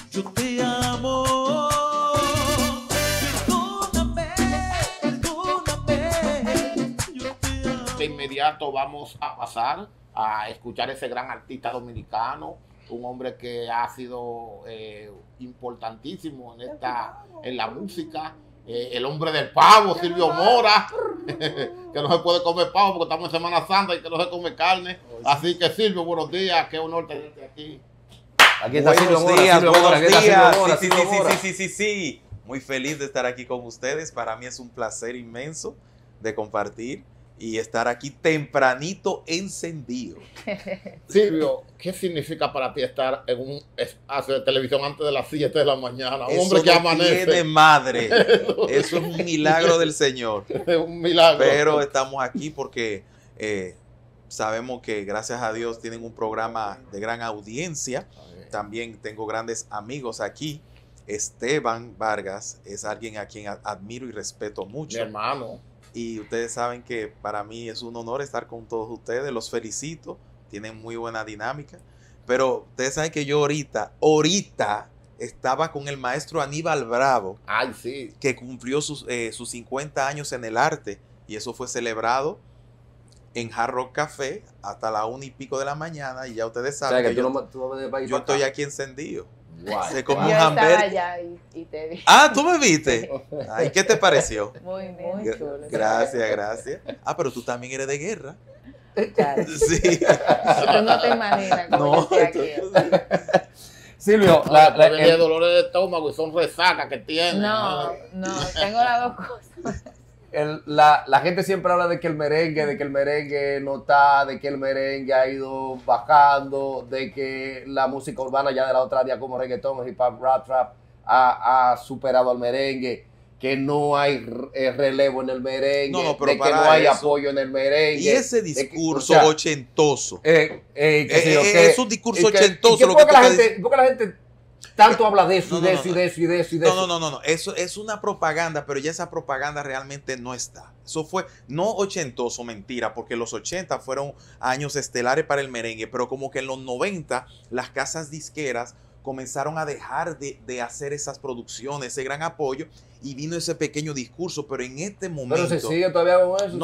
yo te amo. Perdóname, perdóname, yo te amo. De inmediato vamos a pasar a escuchar ese gran artista dominicano, un hombre que ha sido importantísimo en la música, el hombre del pavo, Silvio Mora, que no se puede comer pavo porque estamos en Semana Santa y que no se come carne. Así que Silvio, buenos días, qué honor tenerte aquí. Aquí está Silvio Mora. Buenos días. Sí. Muy feliz de estar aquí con ustedes. Para mí es un placer inmenso de compartir y estar aquí tempranito encendido. Silvio, ¿qué significa para ti estar en un espacio de televisión antes de las 7 de la mañana? Un Eso hombre que no amanece. tiene madre. Eso es un milagro del Señor. Es un milagro. Pero estamos aquí porque sabemos que gracias a Dios tienen un programa de gran audiencia. También tengo grandes amigos aquí. Esteban Vargas es alguien a quien admiro y respeto mucho. Mi hermano. Y ustedes saben que para mí es un honor estar con todos ustedes. Los felicito. Tienen muy buena dinámica. Pero ustedes saben que yo ahorita estaba con el maestro Aníbal Bravo. Ay, sí. Que cumplió sus 50 años en el arte. Y eso fue celebrado en Hard Rock Café hasta la 1 y pico de la mañana. Y ya ustedes saben que yo estoy aquí encendido. Guay. Se come Yo un estaba hamburger. allá y te vi. Ah, ¿tú me viste? Ay, ¿qué te pareció? Muy chulo. Gracias. Ah, pero tú también eres de guerra. Claro. Sí. Tú no te imaginas cómo yo estoy aquí. Silvio, Tiene dolores de estómago y son resacas que tiene. No, tengo las dos cosas. la gente siempre habla de que el merengue no está, de que el merengue ha ido bajando, de que la música urbana ya de la otra día como reggaetón, hip hop, rap, trap ha superado al merengue, que no hay relevo en el merengue, pero de que no hay apoyo en el merengue. Y ese discurso ochentoso. Es un discurso ochentoso. ¿Por qué la gente tanto habla de eso, de eso? No. Eso es una propaganda, pero ya esa propaganda realmente no está. Eso fue, no ochentoso, mentira, porque los 80 fueron años estelares para el merengue, pero como que en los 90 las casas disqueras comenzaron a dejar de hacer esas producciones, ese gran apoyo, y vino ese pequeño discurso, pero en este momento... Pero se sigue todavía con eso.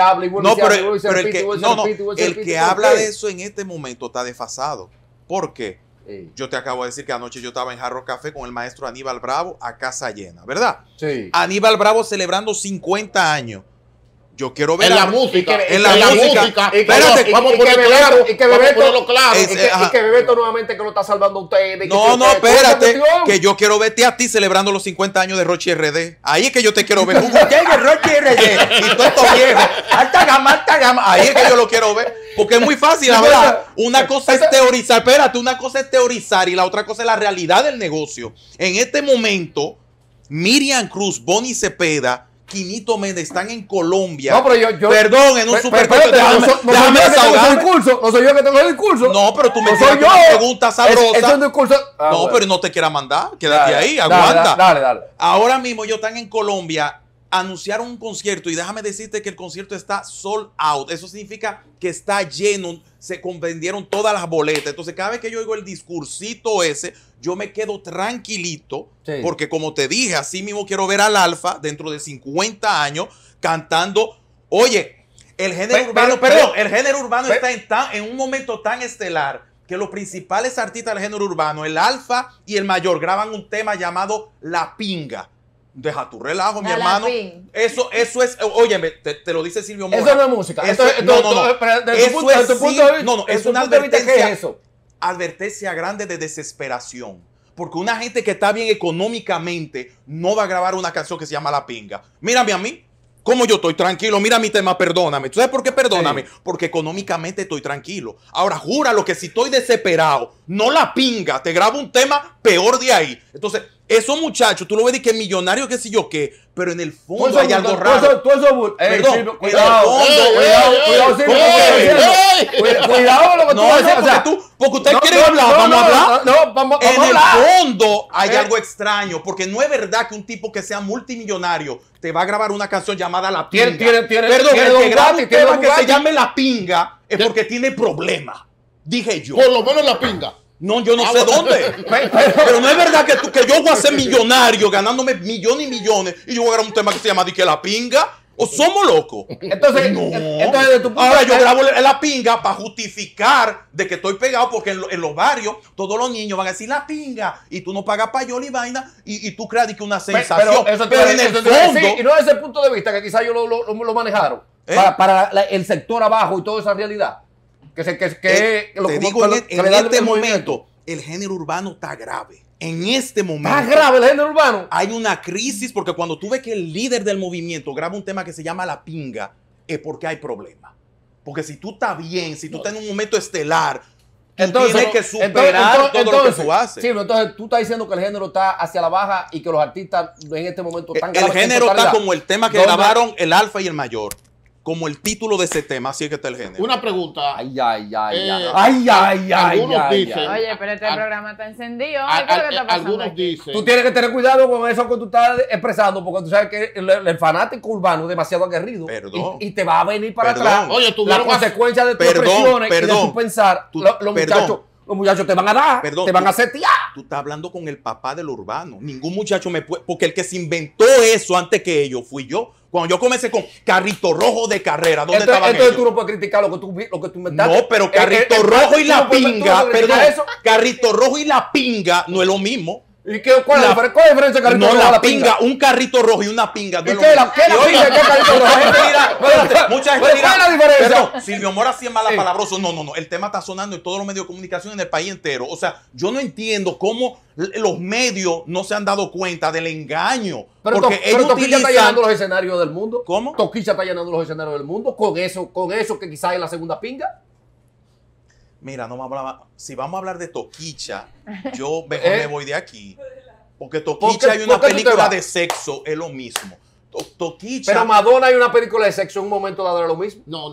El que habla de eso en este momento está desfasado. ¿Por qué? Yo te acabo de decir que anoche yo estaba en Hard Rock Café con el maestro Aníbal Bravo a casa llena, ¿verdad? Sí. Aníbal Bravo celebrando 50 años. Yo quiero ver en la música. En la música. Espérate, vamos a ponerlo claro. Y que Bebeto nuevamente que lo está salvando a ustedes. No, espérate. Que yo quiero verte a ti celebrando los 50 años de Rochi RD. Ahí es que yo te quiero ver. Rochi RD. Y todo esto viejo. Alta gama. Ahí es que yo lo quiero ver. Porque es muy fácil, la verdad. Una cosa es teorizar. Espérate, una cosa es teorizar y la otra cosa es la realidad del negocio. En este momento, Miriam Cruz, Bonnie Cepeda, Quinito Méndez están en Colombia. No, pero yo perdón, en un supermercado. Déjame desahogarme. No soy yo que tengo el discurso. No, pero tú me soy yo. Una pregunta sabrosa. Es un discurso. No, pero no te quiera mandar. Quédate ahí, aguanta. Dale. Ahora mismo ellos están en Colombia. Anunciaron un concierto y déjame decirte que el concierto está sold out. Eso significa que está lleno. Se vendieron todas las boletas. Entonces, cada vez que yo oigo el discursito ese, yo me quedo tranquilito. Sí. Porque como te dije, así mismo quiero ver al Alfa dentro de 50 años cantando. Oye, el género urbano está en un momento tan estelar que los principales artistas del género urbano, el Alfa y el Mayor, graban un tema llamado La Pinga. Deja tu relajo, mi hermano. Eso es, óyeme, te lo dice Silvio Mora. Eso no es música. Es una advertencia, advertencia grande de desesperación. Porque una gente que está bien económicamente no va a grabar una canción que se llama La Pinga. Mírame a mí. Como yo estoy tranquilo, mira mi tema, perdóname. ¿Tú sabes por qué perdóname? Sí. Porque económicamente estoy tranquilo. Ahora, júralo que si estoy desesperado, no La Pinga, te grabo un tema peor de ahí. Entonces, esos muchachos, tú lo ves de que millonario, qué sé yo qué, pero en el fondo hay algo raro. Cuidado lo que tú haces. Porque usted quiere hablar, vamos a hablar. En el fondo hay algo extraño, porque no es verdad que un tipo que sea multimillonario te va a grabar una canción llamada La Pinga. Perdón, el que graba un tema que se llame La Pinga es porque tiene problemas. Dije yo. Por lo menos La Pinga. No, yo no sé dónde. Pero no es verdad que yo voy a ser millonario ganándome millones y millones y yo voy a grabar un tema que se llama Di que la pinga. ¿O somos locos? Entonces, No. entonces de tu punto Ahora de yo vista- grabo la pinga para justificar de que estoy pegado porque en los barrios todos los niños van a decir la pinga y tú no pagas payola y vaina y tú creas que una sensación. Pero eso te Pero iba a en el decir, eso te iba a decir, fondo, y no desde el punto de vista que quizás ellos lo manejaron ¿Eh? para el sector abajo y toda esa realidad. Que te digo, en este momento el género urbano está grave. En este momento. Está grave el género urbano. Hay una crisis porque cuando tú ves que el líder del movimiento graba un tema que se llama La Pinga, es porque hay problemas. Porque si tú estás bien, si tú estás en un momento estelar, tú tienes que superar todo lo que tú haces. Sí, pero entonces tú estás diciendo que el género está hacia la baja y que los artistas en este momento están El género está como el tema que grabaron el Alfa y el Mayor. Como el título de ese tema, así es que está el género. Una pregunta. Ay, ay, ay, Eh, ay, ay, ay, algunos ay, dicen- ay. Oye, pero este Al- programa está encendido. Ay, ¿qué es lo que está pasando Algunos aquí? dicen. Tú tienes que tener cuidado con eso que tú estás expresando, porque tú sabes que el fanático urbano es demasiado aguerrido. Perdón. Y te va a venir para Perdón. atrás. Oye, las tuvieron consecuencias de tus Perdón, expresiones y de perdón. tu pensar. Tú- Los perdón. muchachos te van a dar, Perdón, te van tú- a setear. Tú estás hablando con el papá del urbano. Ningún muchacho me puede. Porque el que se inventó eso antes que ellos fui yo. Cuando yo comencé con carrito rojo de carrera, ¿dónde estaban Entonces tú ellos? no puedes criticar lo que tú inventaste. No, pero carrito rojo y tú la no puedes- tú no pinga, puedes criticar perdón. eso. Carrito rojo y la pinga no es lo mismo. ¿Y cuál es la diferencia de carrito No, rojo a la pinga, un carrito rojo y una pinga. ¿Y no qué es es lo la- qué es la mismo. Y pinga y qué es carrito rojo? Mucha gente dirá, espérate, mucha gente ¿Pero dirá, cuál es la diferencia? perdón, Silvio Mora sí es malapalabroso. No. El tema está sonando en todos los medios de comunicación en el país entero. O sea, yo no entiendo cómo los medios no se han dado cuenta del engaño. Pero Porque ellos Toquicha está utilizan. llenando los escenarios del mundo. ¿Cómo? Toquicha está llenando los escenarios del mundo con eso que quizás es la segunda pinga. Mira, no vamos a hablar. Si vamos a hablar de Toquicha, yo mejor me voy de aquí. Porque Toquicha hay una por qué tú te película vas? de sexo, es lo mismo. Toquicha. Pero Madonna hay una película de sexo en un momento dado era lo mismo. No,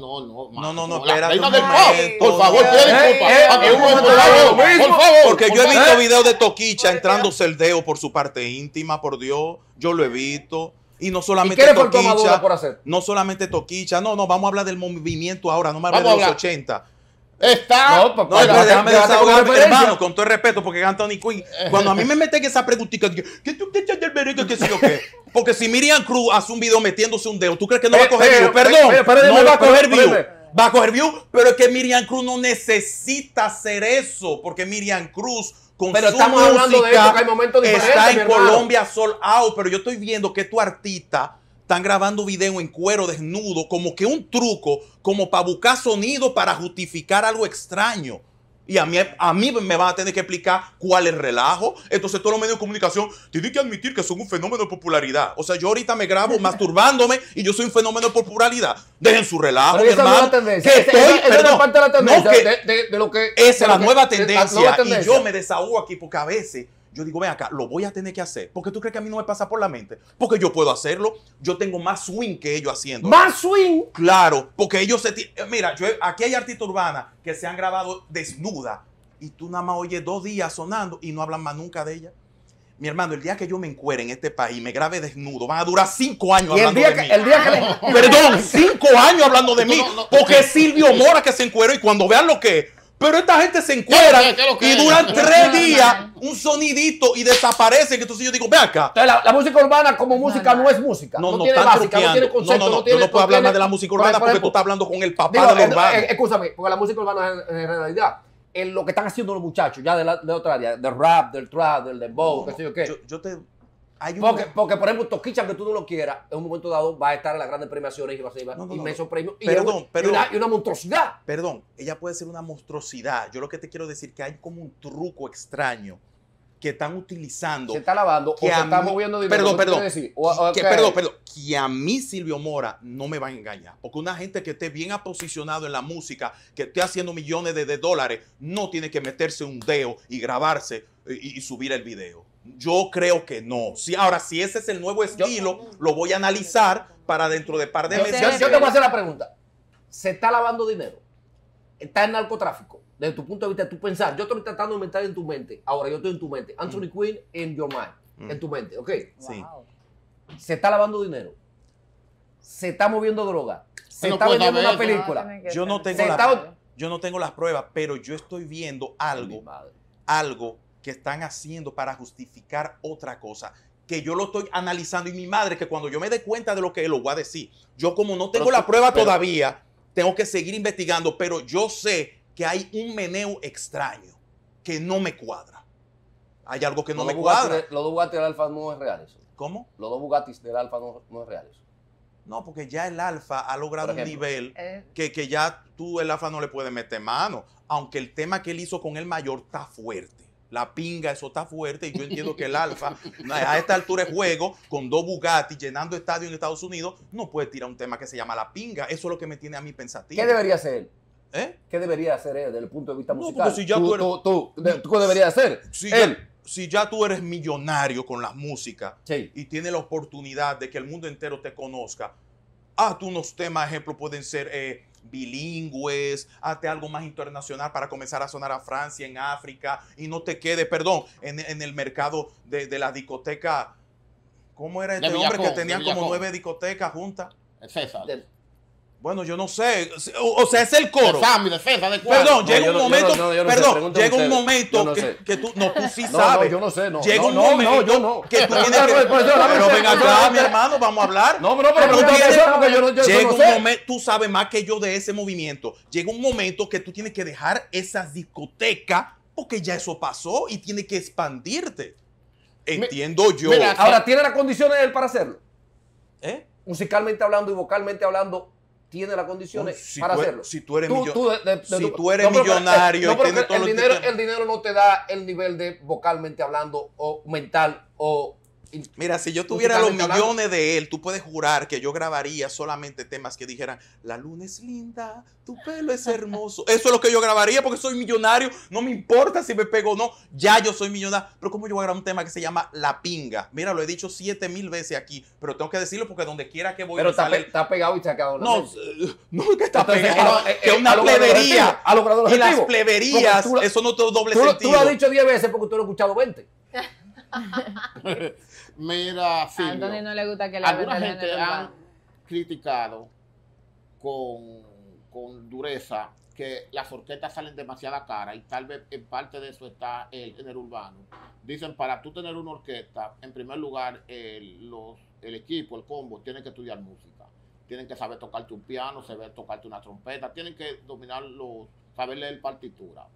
No, la espérate reina un del pop. momento. Por favor, pide disculpas. en un momento Por dado favor, lo mismo. por favor. Porque yo he por visto favor. videos de Toquicha entrándose el dedo por su parte íntima, por Dios. Yo lo he visto. Y no ¿Y solamente qué le faltó a Madonna Toquicha. por hacer? No solamente Toquicha. No, vamos a hablar del movimiento ahora. No me Vamos hables de a los hablar. 80. Está. No, papá. No, pero déjame Déjate con desahogarme, referencia. hermano, con todo el respeto, porque Anthony Quinn, cuando a mí me meten esa preguntita, ¿qué tú te echas del merengue? ¿Qué sé yo qué? Porque si Miriam Cruz hace un video metiéndose un dedo, ¿tú crees que no va a coger view? Perdón, no va a coger view. Va a coger view, pero es que Miriam Cruz no necesita hacer eso, porque Miriam Cruz con Pero su estamos hablando de esto, que hay momentos está diferentes, mi en hermano. Colombia sold out, pero yo estoy viendo que tu artista están grabando video en cuero desnudo, como que un truco, como para buscar sonido para justificar algo extraño. Y a mí me van a tener que explicar cuál es el relajo. Entonces todos los medios de comunicación tienen que admitir que son un fenómeno de popularidad. O sea, yo ahorita me grabo masturbándome y yo soy un fenómeno de popularidad. Dejen su relajo, Pero mi esa no es hermano. la tendencia. Que Esa estoy, es perdón, parte de la tendencia no, que de lo que... esa es de la lo que- nueva la tendencia. nueva Y tendencia. yo me desahogo aquí porque a veces yo digo, ven acá, lo voy a tener que hacer. ¿Por qué tú crees que a mí no me pasa por la mente? Porque yo puedo hacerlo. Yo tengo más swing que ellos haciendo. Más swing. Claro, porque ellos mira, aquí hay artistas urbanas que se han grabado desnuda y tú nada más oyes 2 días sonando y no hablan más nunca de ella. Mi hermano, el día que yo me encuere en este país, me grabe desnudo, van a durar 5 años Y el hablando día de mí. que... El día que Perdón, 5 años hablando de mí. No, Porque es Silvio Mora que se encueró y cuando vean lo que es. Pero esta gente se encuera ¿Qué es lo que y es? duran 3 días un sonidito y desaparecen. Entonces yo digo, ve acá. Entonces, la música urbana como música no es música. No, no tiene están básica, no truqueando. tiene concepto, No, tiene... yo no puedo hablar tiene- más de la música urbana por porque ejemplo, tú estás hablando con el papá digo, del urbano. escúchame, porque la música urbana en realidad, en lo que están haciendo los muchachos, ya de otra área, del rap, del trap, del dembow, qué sé yo qué. Hay Porque, por ejemplo, Toquicha, que tú no lo quieras, en un momento dado va a estar en las grandes premiaciones y va a ser inmensos premios. Perdón, Y una monstruosidad. Perdón, ella puede ser una monstruosidad. Yo lo que te quiero decir que hay como un truco extraño que están utilizando. Se está lavando o que se a está mí- moviendo dinero. Perdón, ¿qué perdón. quieres decir? O Que, que- perdón. Que a mí Silvio Mora no me va a engañar. Porque una gente que esté bien posicionado en la música, que esté haciendo millones de dólares, no tiene que meterse un dedo y grabarse y subir el video. Yo creo que no. Ahora, si ese es el nuevo estilo, lo voy a analizar para dentro de par de meses. Yo te voy a hacer la pregunta. ¿Se está lavando dinero? ¿Está en narcotráfico? Desde tu punto de vista, tú pensar. Yo estoy tratando de inventar en tu mente. Ahora, yo estoy en tu mente. Anthony Quinn in your mind. En tu mente, ¿ok? Sí. Se está lavando dinero. Se está moviendo droga. Se No está puede vendiendo saber una eso. película. Yo no tengo Se la- está- yo no tengo las pruebas, pero yo estoy viendo Mi algo madre. algo que están haciendo para justificar otra cosa, que yo lo estoy analizando, y mi madre, que cuando yo me dé cuenta de lo que es, lo voy a decir. Yo, como no tengo la prueba todavía, tengo que seguir investigando, pero yo sé que hay un meneo extraño que no me cuadra. Hay algo que no me cuadra. Los dos Bugatti del Alfa no es real eso. ¿Cómo? Los dos Bugattis del Alfa no es real eso. No, porque ya el Alfa ha logrado un nivel que ya tú el Alfa no le puedes meter mano. Aunque el tema que él hizo con el mayor está fuerte. La pinga, eso está fuerte. Y yo entiendo que el Alfa, a esta altura de juego, con dos Bugatti llenando estadios en Estados Unidos, no puede tirar un tema que se llama la pinga. Eso es lo que me tiene a mí pensativo. ¿Qué debería hacer él? ¿Eh? ¿Qué debería hacer él desde el punto de vista musical? Porque si ya ¿Tú deberías hacer? Si ya tú eres millonario con la música, Sí. y tienes la oportunidad de que el mundo entero te conozca, tú unos temas, ejemplo, pueden ser bilingües, hazte algo más internacional para comenzar a sonar a Francia, en África, y no te quede, en el mercado de la discoteca. ¿Cómo era este hombre que tenían como 9 discotecas juntas? César. Bueno, yo no sé. O sea, es el coro. Perdón, Llega un momento que tú sí sabes. Yo no sé, no. Llega un momento que tú tienes que... Pero ven acá, mi hermano, vamos a hablar. Llega un momento, tú sabes más que yo de ese movimiento. Llega un momento que tú tienes que dejar esas discotecas porque ya eso pasó y tienes que expandirte. Entiendo yo. Ahora, ¿tiene las condiciones él para hacerlo? ¿Eh? Musicalmente hablando y vocalmente hablando, tiene las condiciones para hacerlo. Si tú eres millonario, el dinero no te da el nivel de vocalmente hablando o mental o... Mira, si yo tuviera los millones de él, tú puedes jurar que yo grabaría solamente temas que dijeran: la luna es linda, tu pelo es hermoso. Eso es lo que yo grabaría porque soy millonario. No me importa si me pego o no. Ya yo soy millonario. Pero ¿cómo yo voy a grabar un tema que se llama La Pinga? Mira, lo he dicho 7,000 veces aquí, pero tengo que decirlo porque donde quiera que voy... Pero está pegado y se ha quedado. No, que está pegado. Que es una plebería. Y las pleberías, eso no tiene doble sentido. Tú lo has dicho 10 veces porque tú lo has escuchado 20. Mira, Silvio, a Anthony no le gusta que le alguna hablen del gente género han urbano. criticado con dureza que las orquestas salen demasiada caras, y tal vez en parte de eso está el género urbano. Dicen, para tú tener una orquesta, en primer lugar, el equipo, el combo, tiene que estudiar música. Tienen que saber tocarte un piano, saber tocarte una trompeta, tienen que dominar saber leer partitura.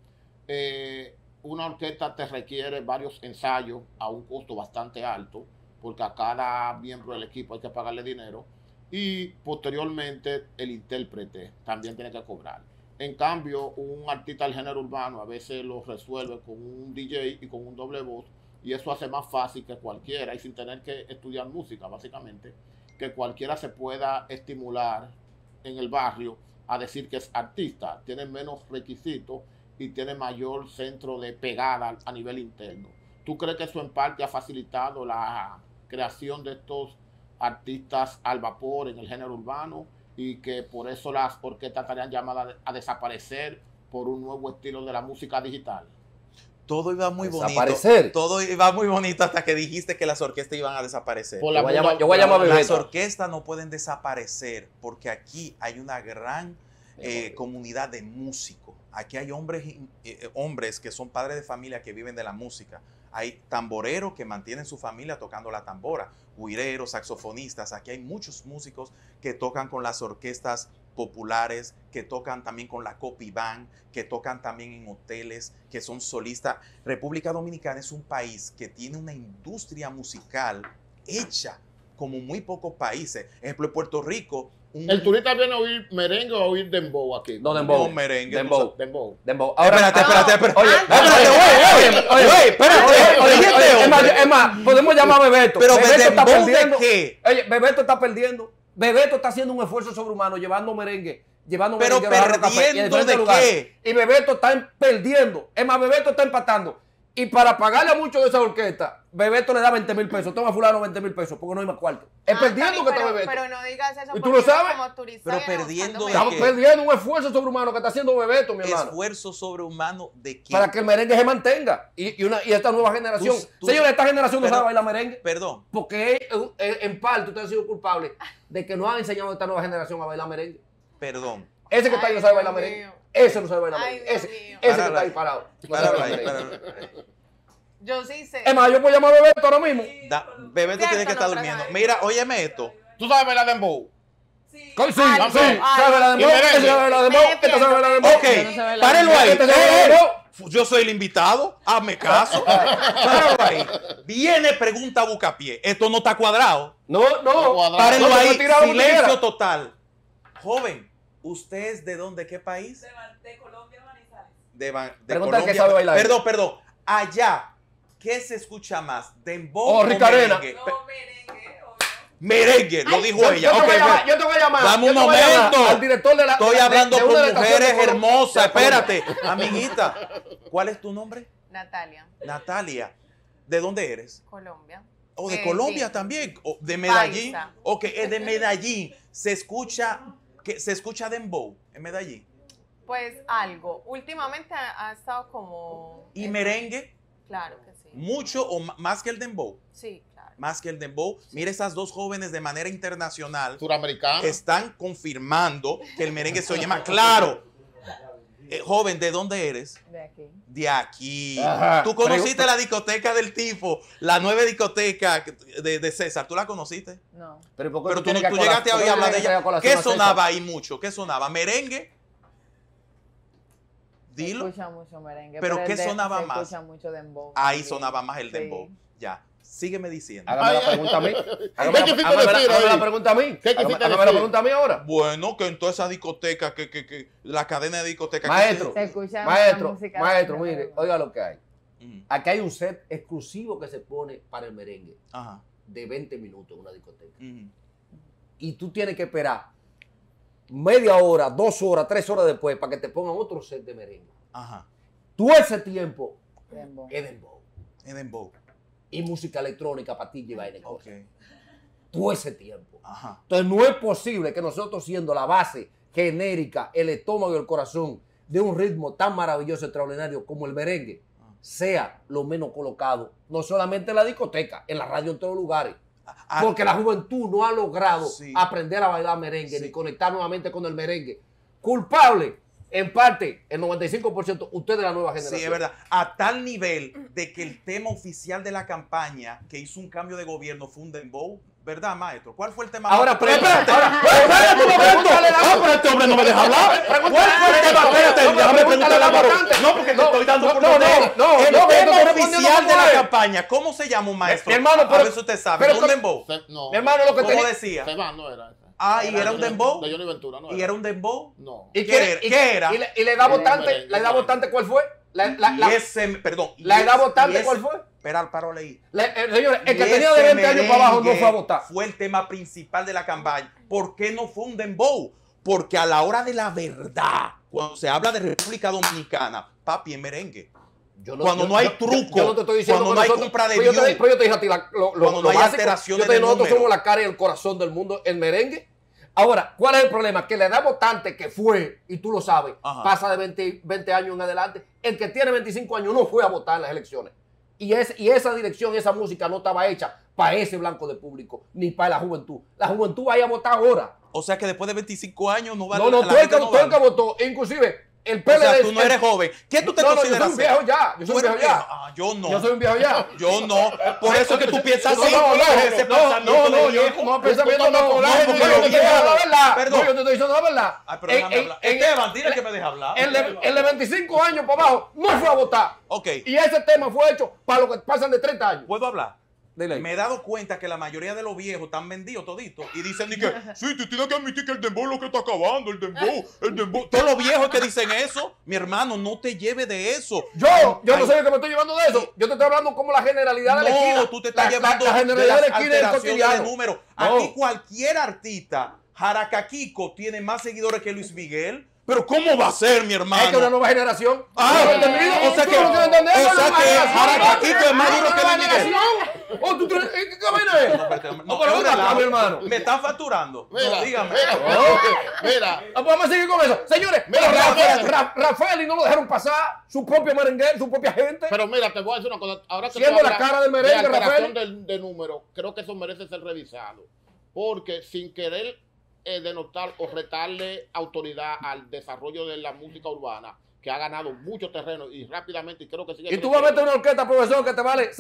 Una orquesta te requiere varios ensayos a un costo bastante alto, porque a cada miembro del equipo hay que pagarle dinero, y posteriormente el intérprete también tiene que cobrar. En cambio, un artista del género urbano a veces lo resuelve con un DJ y con un doble voz, y eso hace más fácil que cualquiera, y sin tener que estudiar música, básicamente, que cualquiera se pueda estimular en el barrio a decir que es artista. Tiene menos requisitos y tiene mayor centro de pegada a nivel interno. ¿Tú crees que eso en parte ha facilitado la creación de estos artistas al vapor en el género urbano, y que por eso las orquestas estarían llamadas a desaparecer por un nuevo estilo de la música digital? Todo iba muy bonito. Desaparecer. Todo iba muy bonito hasta que dijiste que las orquestas iban a desaparecer. Yo voy a llamar a Bebeto. Las orquestas no pueden desaparecer porque aquí hay una gran comunidad de músicos. Aquí hay hombres que son padres de familia que viven de la música. Hay tamboreros que mantienen su familia tocando la tambora, güireros, saxofonistas. Aquí hay muchos músicos que tocan con las orquestas populares, que tocan también con la copy band, que tocan también en hoteles, que son solistas. República Dominicana es un país que tiene una industria musical hecha como muy pocos países. Ejemplo, en Puerto Rico. ¿El turista viene a oír merengue o a oír dembow aquí? No, dembow. No, merengue. Dembow. Ahora, Espérate. Oye, espérate. Es más, podemos llamar a Bebeto. Pero Bebeto está ¿dembow de perdiendo. qué? Oye, Bebeto está perdiendo. Bebeto está haciendo un esfuerzo sobrehumano llevando merengue. Pero perdiendo de qué? Y Bebeto está perdiendo. Es más, Bebeto está empatando. Y para pagarle a muchos de esa orquesta, Bebeto le da 20,000 pesos. Toma fulano 20,000 pesos porque no hay más cuarto. Es perdiendo que está Bebeto. Pero no digas eso. ¿Y tú lo sabes? Como turista, Pero perdiendo de Estamos qué? perdiendo un esfuerzo sobrehumano que está haciendo Bebeto, mi hermano. ¿Esfuerzo sobrehumano de qué? Para que el merengue se mantenga. Y esta nueva generación. Señores, esta generación no sabe bailar merengue. Perdón. Porque en parte ustedes han sido culpables de que no han enseñado a esta nueva generación a bailar merengue. Perdón. Ese que está ahí no sabe bailar merengue. Ese no sabe bailar Ay, merengue. Dios Ese mío. que Páralo está ahí ahí. parado. No sabe Páralo bailar ahí, merengue. páralo. Yo sí sé. Es más, yo puedo llamar a Bebeto ahora mismo. Bebé, tú Cierto, tienes que estar no, durmiendo. pero- Mira, óyeme esto. ¿Tú sabes bailar dembow? Sí, Ay, sí. ay, Sabe bailar y dembow. merengue. Ese sabe bailar dembow. Este sabe bailar dembow. Ok, Yo no sé bailar párenlo ahí. Este sabe bailar dembow. Yo soy el invitado, hazme caso. Páralo ahí. Viene pregunta bucapié. Esto no está cuadrado. No, no. cuadrado. Párenlo No, te ahí. puedes tirar donde Silencio quiera. total. Joven, ¿usted es de dónde? ¿Qué país? De Colombia, Manizales. De Pregunta Colombia. qué sabe bailar. Perdón. Allá, ¿qué se escucha más? ¿Dembow Oh, o Ricarena. merengue? No, merengue, obvio. Merengue, lo dijo Yo ella. te Ok, voy a llamar, ve. yo te voy a llamar. Dame yo un te voy a llamar momento. Al director de la. Estoy de- hablando de una con de las canciones mujeres de Colombia. hermosas. De Colombia. Espérate, amiguita. ¿Cuál es tu nombre? Natalia, Natalia. ¿De dónde eres? Colombia. ¿O de Sí. Colombia también? ¿O de Medellín? Paisa. Ok, es de Medellín. Se escucha dembow en Medellín. Pues algo. Últimamente ha estado como. ¿Y merengue? Claro que sí. ¿Mucho o más que el dembow? Sí, claro. Más que el dembow. Mira, esas dos jóvenes de manera internacional Suramericano. están confirmando que el merengue se oye más claro. Joven, ¿de dónde eres? De aquí. De aquí. Ajá. ¿Tú conociste la discoteca del Tifo? La nueva discoteca de César. ¿Tú la conociste? No. Pero, ¿por qué Pero tú, tienes que tú colar- llegaste a por oír qué hablar de tienes que traer ella. a colación ¿Qué a César? sonaba ahí mucho? ¿Qué sonaba? ¿Merengue? Se Dilo. escucha mucho merengue. ¿Pero qué el de- sonaba se más? escucha mucho dembow. Ahí también. sonaba más el Sí. dembow. Ya. Sígueme diciendo. Hágame la pregunta a mí. ¿Qué quisiste decir Hágame la ahí? pregunta a mí. ¿Qué quisiste Hágame la decir? pregunta a mí ahora. Bueno, que en toda esa discoteca, que la cadena de discotecas. Maestro, Se escucha maestro, una música maestro, de- mire, oiga lo que hay. Ujú. Aquí hay un set exclusivo que se pone para el merengue Ajá. de 20 minutos en una discoteca. Ujú. Y tú tienes que esperar media hora, 2 horas, 3 horas después para que te pongan otro set de merengue. Ajá. Tú ese tiempo Dembow. es dembow. Es dembow. Y música electrónica, patilla y vaina y Ok. cosas. Tú ese tiempo. Ajá. Entonces no es posible que nosotros siendo la base genérica, el estómago y el corazón de un ritmo tan maravilloso, extraordinario como el merengue, sea lo menos colocado, no solamente en la discoteca, en la radio, en todos los lugares. Ah, Porque la juventud no ha logrado Sí. aprender a bailar merengue Sí. ni conectar nuevamente con el merengue. Culpable, en parte, el 95%, usted de la nueva generación. Sí, es verdad. A tal nivel de que el tema oficial de la campaña que hizo un cambio de gobierno fue un dembow, ¿verdad, maestro? ¿Cuál fue el tema? Ahora, más- pero espérate, ahora, espérate un momento. pero este hombre no me deja hablar. ¿Cuál fue el tema? Espérate, déjame preguntarle a Varón. No, porque te estoy dando no, oportunidad. no, El no, que tema tú estás respondiendo oficial de como la es. campaña, ¿cómo se llama un maestro? Mi hermano, a pero- ver si usted sabe. pero ¿Un con- dembow? No. Mi hermano, lo que ¿Cómo tenía... decía? Seba no era esa. Ah, ¿y era un dembow? De Johnny Ventura, ¿no? ¿Y era un dembow? No. ¿Y ¿Qué era? Y la edad votante, merengue, la edad votante, ¿cuál fue? La edad votante, ¿cuál fue? Espera, paro ahí. Señores, el que Y tenía de ese 20 años para abajo no merengue fue a votar. Fue el tema principal de la campaña. ¿Por qué no fue un dembow? Porque a la hora de la verdad, cuando se habla de República Dominicana, papi, es merengue. Cuando no hay truco, yo no te estoy diciendo cuando que no hay nosotros- compra de pues yo te- view. pues yo te dije a ti Cuando no hay básico. alteraciones Yo te dije, de nosotros número. somos la cara y el corazón del mundo, el merengue. Ahora, ¿cuál es el problema? Que la edad votante que fue, y tú lo sabes, Ajá. pasa de 20 años en adelante. El que tiene 25 años no fue a votar en las elecciones. Y esa dirección, esa música no estaba hecha para ese blanco de público, ni para la juventud. La juventud vaya a votar ahora. O sea que después de 25 años no vale No, la tú el gente que, no tú el vale. que votó, inclusive el O PLD. sea, tú no eres joven. ¿Qué tú te No, no, yo consideras soy un viejo ser? ya. Yo soy ¿Tú un eres viejo ya. Ah, yo no. Yo soy un viejo ya. Yo no. Por eso es que tú piensas No, así. no, ese pensamiento de yo viejo. no, pensamiento no, porque yo te estoy lo diciendo la verdad. Perdón. No, yo te estoy diciendo la verdad. Ay, pero déjame hablar. Esteban, dile que me deje hablar. El de 25 años para abajo no fue a votar. Ok. Y ese tema fue hecho para los que pasan de 30 años. ¿Puedo hablar? Dile ahí. Me he dado cuenta que la mayoría de los viejos están vendidos toditos y dicen que sí, tú tienes que admitir que el dembow es lo que está acabando, el dembow. Todos los viejos que dicen eso, mi hermano, no te lleves de eso. Yo no Ay, soy el que me estoy llevando de eso. Yo te estoy hablando como la generalidad de la esquina. No, tú te estás llevando la de generalidad las de la esquina del alteraciones de cotidiano. números. No. Aquí cualquier artista, Jaracaquico, tiene más seguidores que Luis Miguel. Pero ¿cómo va a ser, mi hermano? Es que una nueva generación. Ah, ¿No lo has entendido? o sea ¿Tú que- no quieres entender? o Es una sea nueva que generación. Jaracaquico es más duro que Una Luis nueva Miguel. generación. Oh, ¿tú tienes- ¿qué vaina es? No, espérate, No, no, pero es un ven acá, relajo. mi hermano. Me están facturando. Mira, No, dígame. Mira. Ah, pues vamos a seguir con eso. Señores, Mira, pero Rafael. Rafael y no lo dejaron pasar, su propio merengue, su propia gente. Pero mira, te voy a decir una cosa. Ahora que tú Siendo la hablas cara del merengue, de alteración Rafael. de número, creo que eso merece ser revisado. Porque sin querer denotar o retarle autoridad al desarrollo de la música urbana, que ha ganado mucho terreno y rápidamente, y creo que sigue Y tú vas a meter una orquesta, profesor, que te vale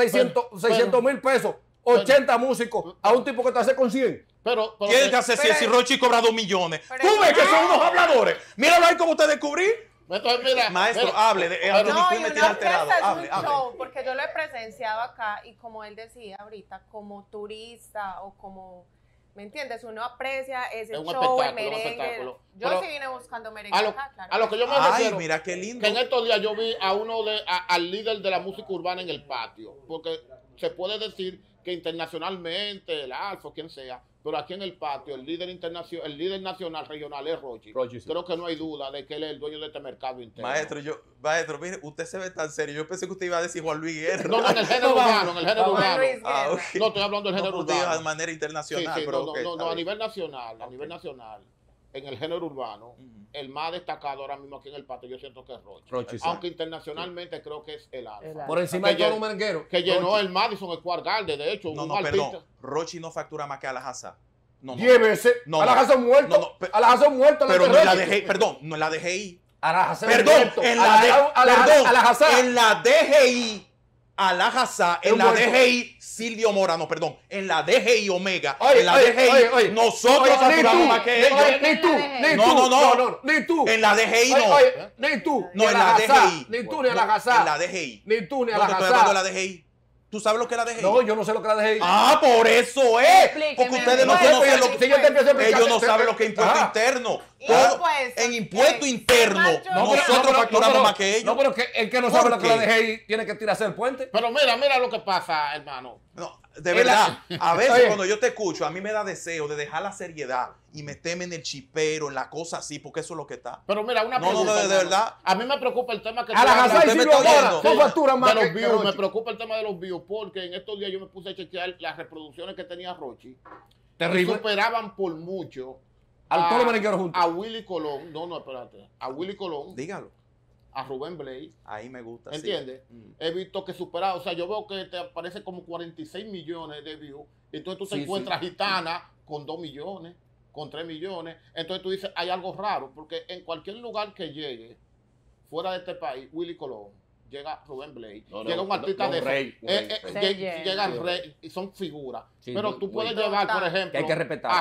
600 mil pesos, 80 músicos, a un tipo que te hace con 100. pero ¿Quién te hace si Rochi cobra 2 millones? Pero Tú es ves que verdad. son unos habladores. Míralo ahí como te descubrí. entonces, mira, Maestro, mira, hable. pero- Anthony No, Quinn y me una tiene alterado. orquesta es Hable, un hable. show, porque yo lo he presenciado acá y como él decía ahorita, como turista o como, ¿me entiendes? Uno aprecia ese Es un show, el espectáculo, un merengue. espectáculo. Yo Pero sí vine buscando merengue a lo, acá, claro. a lo que yo me Ay, refiero, mira qué lindo. que en estos días yo vi a al líder de la música urbana en el patio, porque se puede decir que internacionalmente, el Alfa, quien sea, pero aquí en el patio, el líder nacional, regional es Rochi. Rochi, sí. Creo que no hay duda de que él es el dueño de este mercado interno. Maestro, mire, usted se ve tan serio. Yo pensé que usted iba a decir Juan Luis Guerra. No, en el género urbano, en el género Juan urbano. Luis Ah, Guerra. ok. No, estoy hablando del No, género usted dijo de urbano. manera Sí, internacional, sí, pero no, ok, no, está a bien. nivel nacional, a nivel nacional, en el género urbano, el más destacado ahora mismo aquí en el patio, yo siento que es Rochi. Rochi, sí. Aunque internacionalmente creo que es el Alfa. El Alfa. Por encima Que de todos los llen- merengueros. Que llenó Rochi. el Madison Square Garden, de hecho, No, un no, artista. perdón. Rochi no factura más que a la Haza. No, no. 10 veces. No, a la no. Haza muerto. No, no, a la Haza muerto. Pero no en la DGI, perdón, no en la DGI. A la Haza Perdón, muerto. en a la perdón, a la Haza. en la DGI, a la Haza, en Es la muerto. DGI, Silvio Mora, no, perdón, en la DGI Omega, Oye, en la oye, DGI, oye. nosotros Oye, facturamos más que ellos. Ni tú, ni No, tú. no. Ni tú. En la DGI Oye, no. oye, ni tú. No, ni en a la Haza, DGI. Ni tú ni a la No, Haza. en la DGI. Ni tú ni a No la te estoy hablando de Haza. la DGI. ¿Tú sabes lo que es la DGI? No, yo no sé lo que la dejé. Ah, por eso es. Explíqueme, Porque ustedes no No sé, conocen pues, lo que si yo te empiezo a explicar, ellos no te- saben lo que es impuesto Ajá. interno. Impuesto, Todo en impuesto es interno. mayor. Nosotros facturamos más que ellos. No, pero que el que no ¿Por sabe lo que qué? la dejé tiene que tirarse el puente. Pero mira lo que pasa, hermano. No, de Es verdad, a veces Oye. cuando yo te escucho, a mí me da deseo de dejar la seriedad y meterme en el chipero, en la cosa así, porque eso es lo que está. Pero mira, una No, no, pregunta. de hermano. verdad. A mí me preocupa el tema que A la tú hablas Haza y usted me Silvio está Mora oyendo. son facturas más de los que views. Me Rochi. preocupa el tema de los views porque en estos días yo me puse a chequear las reproducciones que tenía Rochi. Terrible. Superaban por mucho A todos los merengueros juntos. a Willy Colón. No, espérate. A Willy Colón, Dígalo. a Rubén Blades. Ahí me gusta. sí. ¿Entiendes? Mm. He visto que supera, o sea, yo veo que te aparece como 46 millones de views. Entonces tú te Sí, encuentras Gitana con 2 millones, con 3 millones. Entonces tú dices, hay algo raro, porque en cualquier lugar que llegue, fuera de este país, Willy Colón, llega Rubén Blades, No, llega un no, artista no, de un rey, un rey. llegan Sí. rey y son figuras. Sí, Pero muy- tú puedes muy- llevar, por Total. ejemplo, Que hay que respetar.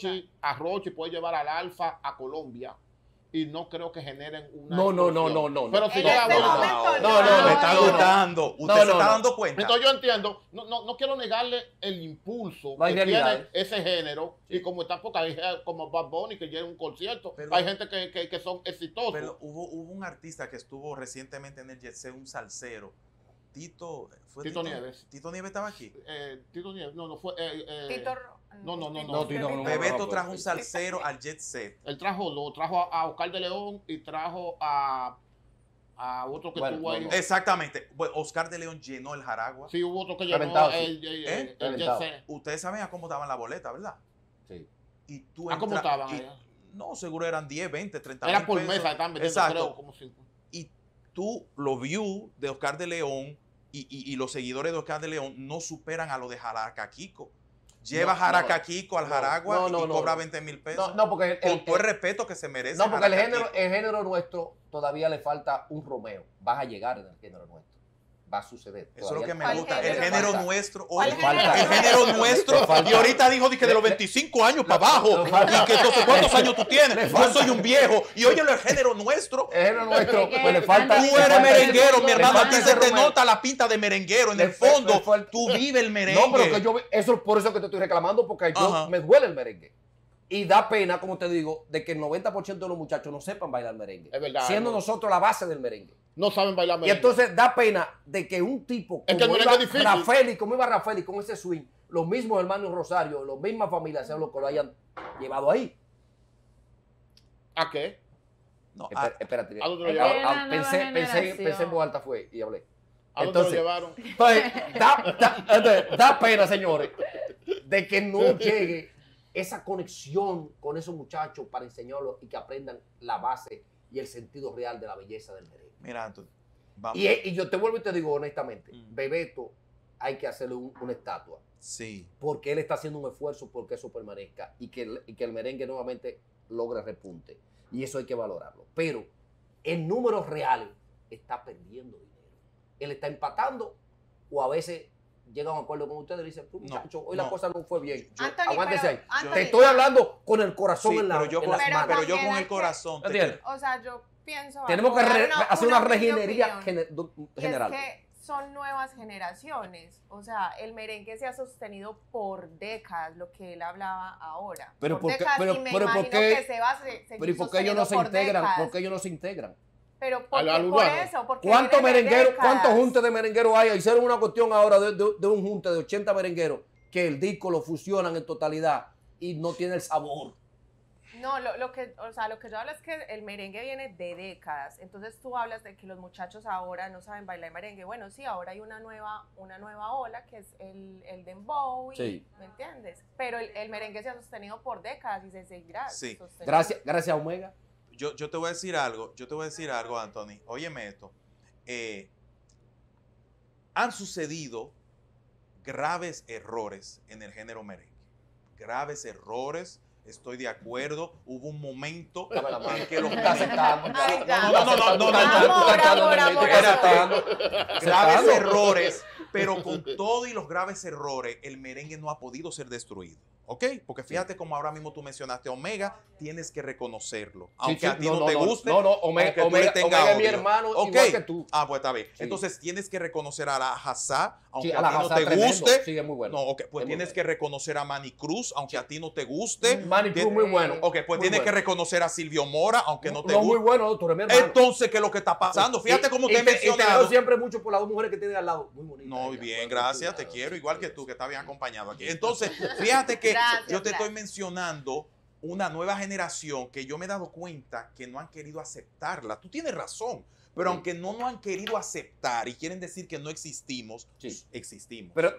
a Rochi puedes llevar al Alfa a Colombia y no creo que generen una No, no, explosión. no, no, no. Pero si En llega este uno- momento no, no, Me está no, no. gustando. ¿Usted No, se no, está no. dando cuenta? Entonces yo entiendo, no quiero negarle el impulso No hay que tiene realidades. ese género y como está porque hay como Bad Bunny que lleva un concierto, Pero- hay gente que son exitosos. Pero hubo un artista que estuvo recientemente en el Jet Set, un salsero. Tito Nieves. Tito Nieves estaba aquí. Tito Nieves, no fue. Tito. No, Tito no. Bebeto trajo un salsero al Jet Set. Él trajo a Oscar de León y trajo a otro que Bueno, estuvo ahí. no. Exactamente. Bueno, Oscar de León llenó el Jaragua. Sí, hubo otro que llenó Reventado, sí. el Reventado. Jet Set. Ustedes saben a cómo daban la boleta, ¿verdad? Sí. Y tú ¿A cómo entra- estaban y- allá? No, seguro eran 10, 20, 30 Era mil por pesos. mesa, estaban vendiendo, Exacto. creo, como 5. Y tú, los views de Oscar de León y los seguidores de Oscar de León no superan a lo de Jaracaquico. Lleva No, Jaracaquico al no, Jaragua no, y no, cobra no. 20 mil pesos. No, porque Con todo el respeto que se merece. no, porque Jaracaquico. el género nuestro todavía le falta un Romeo. Vas a llegar en el género nuestro. Va a suceder. Eso es lo Todavía que me ¿Cuál gusta. El género? género Falta. nuestro. ¿Cuál Oye, género? el género nuestro. Le falta. Y ahorita dijo que de los 25 años para abajo. Le falta. Y que entonces, ¿cuántos años tú tienes? Le Yo falta. soy un viejo. Y oye, el género nuestro. El género nuestro, Es que pues le falta. antes Tú le eres falta ese- merenguero, mi le hermano. falta Aquí ese se te Romeo. nota la pinta de merenguero. En Le el fondo, falta- tú vives el merengue. No, pero que yo, eso por eso que te estoy reclamando, porque yo Ajá. me duele el merengue. Y da pena, como te digo, de que el 90% de los muchachos no sepan bailar merengue. Es verdad, Siendo es verdad. nosotros la base del merengue. No saben bailar Y merengue. entonces da pena de que un tipo Es que el como merengue iba es difícil. Rafael, como iba Rafael y con ese swing, los mismos hermanos Rosario, las mismas familias, sean los que lo hayan llevado ahí. ¿A qué? No, Espérate. ¿A dónde lo Es llevaron? que la nueva Pensé en generación. voz alta fue y hablé. ¿A dónde lo Entonces, llevaron? Entonces, da pena, señores, de que no llegue esa conexión con esos muchachos para enseñarlos y que aprendan la base y el sentido real de la belleza del merengue. Mira, Antonio, vamos. Y yo te vuelvo y te digo honestamente, Mm. Bebeto hay que hacerle una estatua. Sí. Porque él está haciendo un esfuerzo porque eso permanezca y que el merengue nuevamente logre repunte. Y eso hay que valorarlo. Pero en números reales está perdiendo dinero. Él está empatando o a veces llega a un acuerdo con ustedes y dice, muchacho, hoy la cosa no fue bien. Anthony, Aguántese ahí. Anthony, Te estoy hablando con el corazón Sí, en las pero manos. yo con también el hay corazón. te ¿Entiendes? O sea, yo pienso... Tenemos que dar hacer una humilde reginería opinión. general. Y es que son nuevas generaciones. O sea, el merengue se ha sostenido por décadas, lo que él hablaba ahora. Pero por ¿por qué- décadas, pero- y me pero ¿por imagino qué- que se va a seguir Pero ¿y por qué ellos no se sosteniendo por integran? décadas. ¿Por qué ellos no se integran? Pero ¿por, Al qué? Por urbano. eso, porque ¿Cuántos viene de merengueros, décadas. cuántos juntes de merengueros hay? Hicieron una cuestión ahora de un junte de 80 merengueros que el disco lo fusionan en totalidad y no tiene el sabor. No, lo que yo hablo es que el merengue viene de décadas. Entonces tú hablas de que los muchachos ahora no saben bailar merengue. Bueno, sí, ahora hay una nueva ola que es el dembow, Sí. ¿me entiendes? Pero el merengue se ha sostenido por décadas y se seguirá Sí. sosteniendo. Gracias a Omega. Yo te voy a decir algo, Anthony. Óyeme esto. Han sucedido graves errores en el género merengue. Graves errores. Estoy de acuerdo. Hubo un momento Dame la mano. en que los Está aceptando. Ay, ya. graves errores, pero con todo y los graves errores, el merengue no ha podido ser destruido. ¿Ok? Porque fíjate como ahora mismo tú mencionaste a Omega, tienes que reconocerlo. Aunque a ti no te guste. No, Omega, aunque tú le tengas Omega es mi odio. hermano Ok. igual que tú. Ah, pues está bien. Sí. Entonces tienes que reconocer a la Hassá, aunque Sí, a a la ti no Hassá te tremendo. guste. Sí, es muy bueno. No, ok, pues Es muy tienes bueno. que reconocer a Manny Cruz, aunque a ti no te guste. Manny Cruz muy bueno. Ok, pues Muy tienes que bueno. reconocer a Silvio Mora, aunque no te No, muy guste. bueno, tú eres mi hermano. Entonces, ¿qué es lo que está pasando? Fíjate cómo te he y te mencionado. veo siempre mucho por las dos mujeres que tienes al lado. Muy bonita. No, ella. bien, Bueno, gracias, tú, te quiero, igual que tú, que estás bien acompañado aquí. Sí. Entonces, fíjate que Gracias, yo te estoy gracias. mencionando una nueva generación que yo me he dado cuenta que no han querido aceptarla. Tú tienes razón, pero Sí. aunque no nos han querido aceptar y quieren decir que no existimos, Sí. existimos. Pero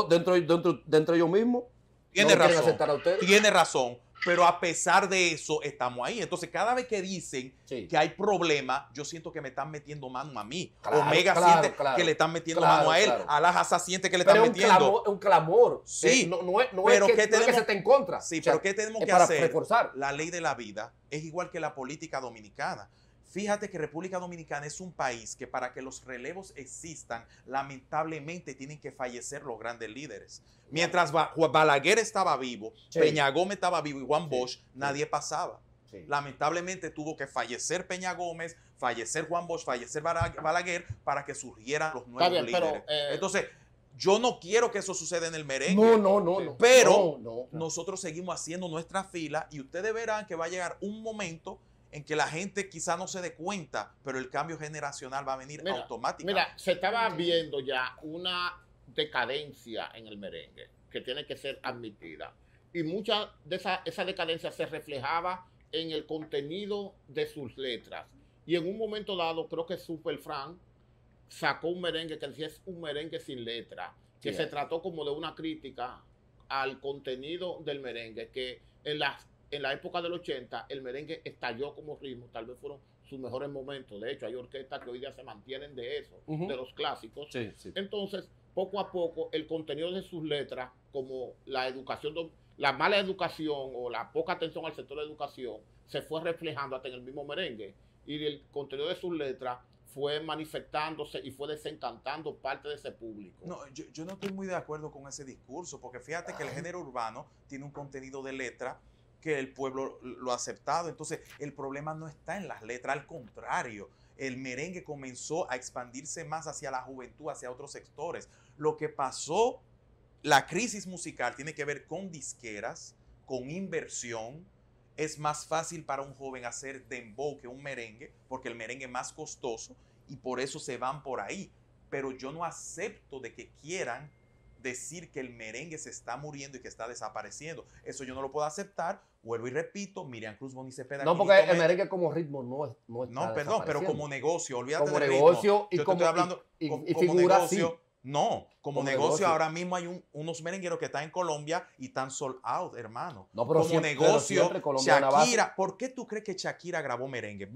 dentro de yo mismo, Tienes no quieren razón. aceptar a ustedes. Tiene razón, pero a pesar de eso estamos ahí. Entonces, cada vez que dicen Sí. que hay problemas, yo siento que me están metiendo mano a mí. Claro, Omega claro, siente claro. que le están metiendo Claro, mano a él. claro. Alajaza siente que le Pero están es metiendo. un clamor. Sí. No es Pero que, ¿qué no es que tenemos? se esté en contra. Sí, O sea, pero ¿qué tenemos es que para hacer? reforzar. La ley de la vida es igual que la política dominicana. Fíjate que República Dominicana es un país que para que los relevos existan, lamentablemente tienen que fallecer los grandes líderes. Mientras Balaguer estaba vivo, Sí. Peña Gómez estaba vivo y Juan Sí, Bosch, sí. nadie pasaba. Sí. Lamentablemente tuvo que fallecer Peña Gómez, fallecer Juan Bosch, fallecer Balaguer para que surgieran los nuevos bien, pero, líderes. Entonces, yo no quiero que eso suceda en el merengue. No. Pero no. nosotros seguimos haciendo nuestra fila y ustedes verán que va a llegar un momento en que la gente quizá no se dé cuenta, pero el cambio generacional va a venir automáticamente. Mira, se estaba viendo ya una decadencia en el merengue que tiene que ser admitida. Y mucha de esa decadencia se reflejaba en el contenido de sus letras. Y en un momento dado, creo que Super Frank sacó un merengue que decía es un merengue sin letra, que Sí, se trató como de una crítica al contenido del merengue, que en la época del 80 el merengue estalló como ritmo, tal vez fueron sus mejores momentos. De hecho, hay orquestas que hoy día se mantienen de eso, Ujú. de los clásicos. Sí, sí. Entonces, poco a poco, el contenido de sus letras, como la educación, la mala educación o la poca atención al sector de educación, se fue reflejando hasta en el mismo merengue. Y el contenido de sus letras fue manifestándose y fue desencantando parte de ese público. No, yo no estoy muy de acuerdo con ese discurso, porque fíjate que el género urbano tiene un contenido de letra que el pueblo lo ha aceptado. Entonces, el problema no está en las letras, al contrario. El merengue comenzó a expandirse más hacia la juventud, hacia otros sectores. Lo que pasó, la crisis musical tiene que ver con disqueras, con inversión. Es más fácil para un joven hacer dembow que un merengue, porque el merengue es más costoso y por eso se van por ahí. Pero yo no acepto de que quieran decir que el merengue se está muriendo y que está desapareciendo. Eso yo no lo puedo aceptar. Vuelvo y repito, Miriam Cruz Bonicepeda. No, porque el merengue como ritmo no está No, perdón, pero como negocio, olvídate como del negocio ritmo. y Yo te como estoy hablando y como figura negocio. sí. No, como Como negocio, negocio. ahora mismo hay unos merengueros que están en Colombia y están sold out, hermano. No, pero como siempre- pero negocio, siempre Colombia es una Shakira, ¿por qué tú crees que Shakira grabó merengue?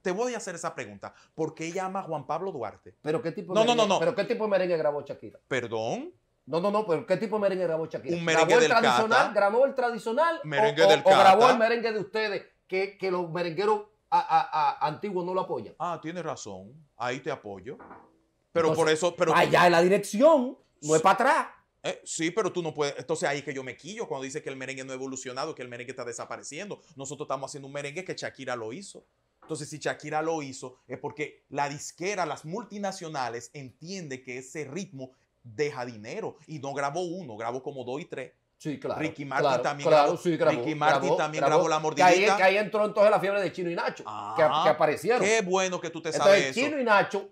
te voy a hacer esa pregunta. ¿Por qué ella ama a Juan Pablo Duarte? ¿Pero qué tipo No, de no, merengue, no, no. ¿pero qué tipo de merengue grabó Shakira? Perdón. No, pero ¿qué tipo de merengue grabó Shakira? Un merengue ¿Grabó el del tradicional? Cata. ¿Grabó el tradicional? Merengue o, del o grabó Cata. el merengue de ustedes que los merengueros antiguos no lo apoyan? Ah, tienes razón. Ahí te apoyo. Pero Entonces, por eso... Pero allá en la dirección, no es para atrás. Sí, pero tú no puedes. Entonces ahí es que yo me quillo cuando dice que el merengue no ha evolucionado, que el merengue está desapareciendo. Nosotros estamos haciendo un merengue que Shakira lo hizo. Entonces, si Shakira lo hizo, es porque la disquera, las multinacionales, entiende que ese ritmo deja dinero. Y no grabó uno, grabó como 2 y 3. Sí, claro. Ricky Martin claro, también claro, grabó. sí, grabó, Ricky Martin también grabó La Que Mordidita. ahí entró entonces la fiebre de Chino y Nacho, que aparecieron. Qué bueno que tú te Entonces, sabes Chino eso. y Nacho,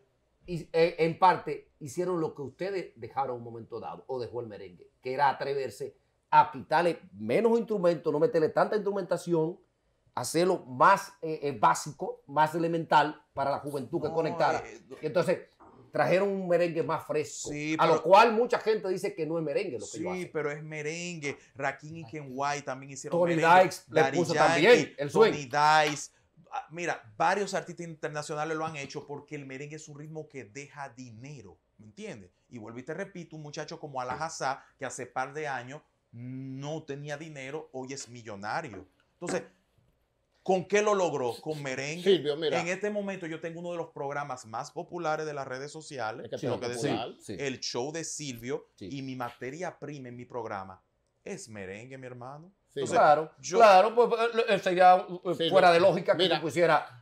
en parte, hicieron lo que ustedes dejaron en un momento dado, o dejó el merengue, que era atreverse a quitarle menos instrumentos, no meterle tanta instrumentación, hacerlo más básico, más elemental para la juventud que No, conectara. Y entonces, trajeron un merengue más fresco, Sí, a lo pero- cual mucha gente dice que no es merengue lo que ellos Sí, hacen. pero es merengue. Rakim y Ken White también hicieron Tony merengue. Dice le Daddy puso Yankee, también el swing. Tony Dice. Mira, varios artistas internacionales lo han hecho porque el merengue es un ritmo que deja dinero. ¿Me entiendes? Y vuelvo y te repito, un muchacho como Ala Hassá, que hace par de años no tenía dinero, hoy es millonario. Entonces, ¿con qué lo logró? Con merengue. Silvio, mira. En este momento yo tengo uno de los programas más populares de las redes sociales, Es que Sí, tengo lo que que decía, popular. sí. el show de Silvio, Sí. y mi materia prima en mi programa es merengue, mi hermano. Sí, Entonces, Claro, yo- claro, pues sería Sí, fuera no. de lógica que Mira. tú pusiera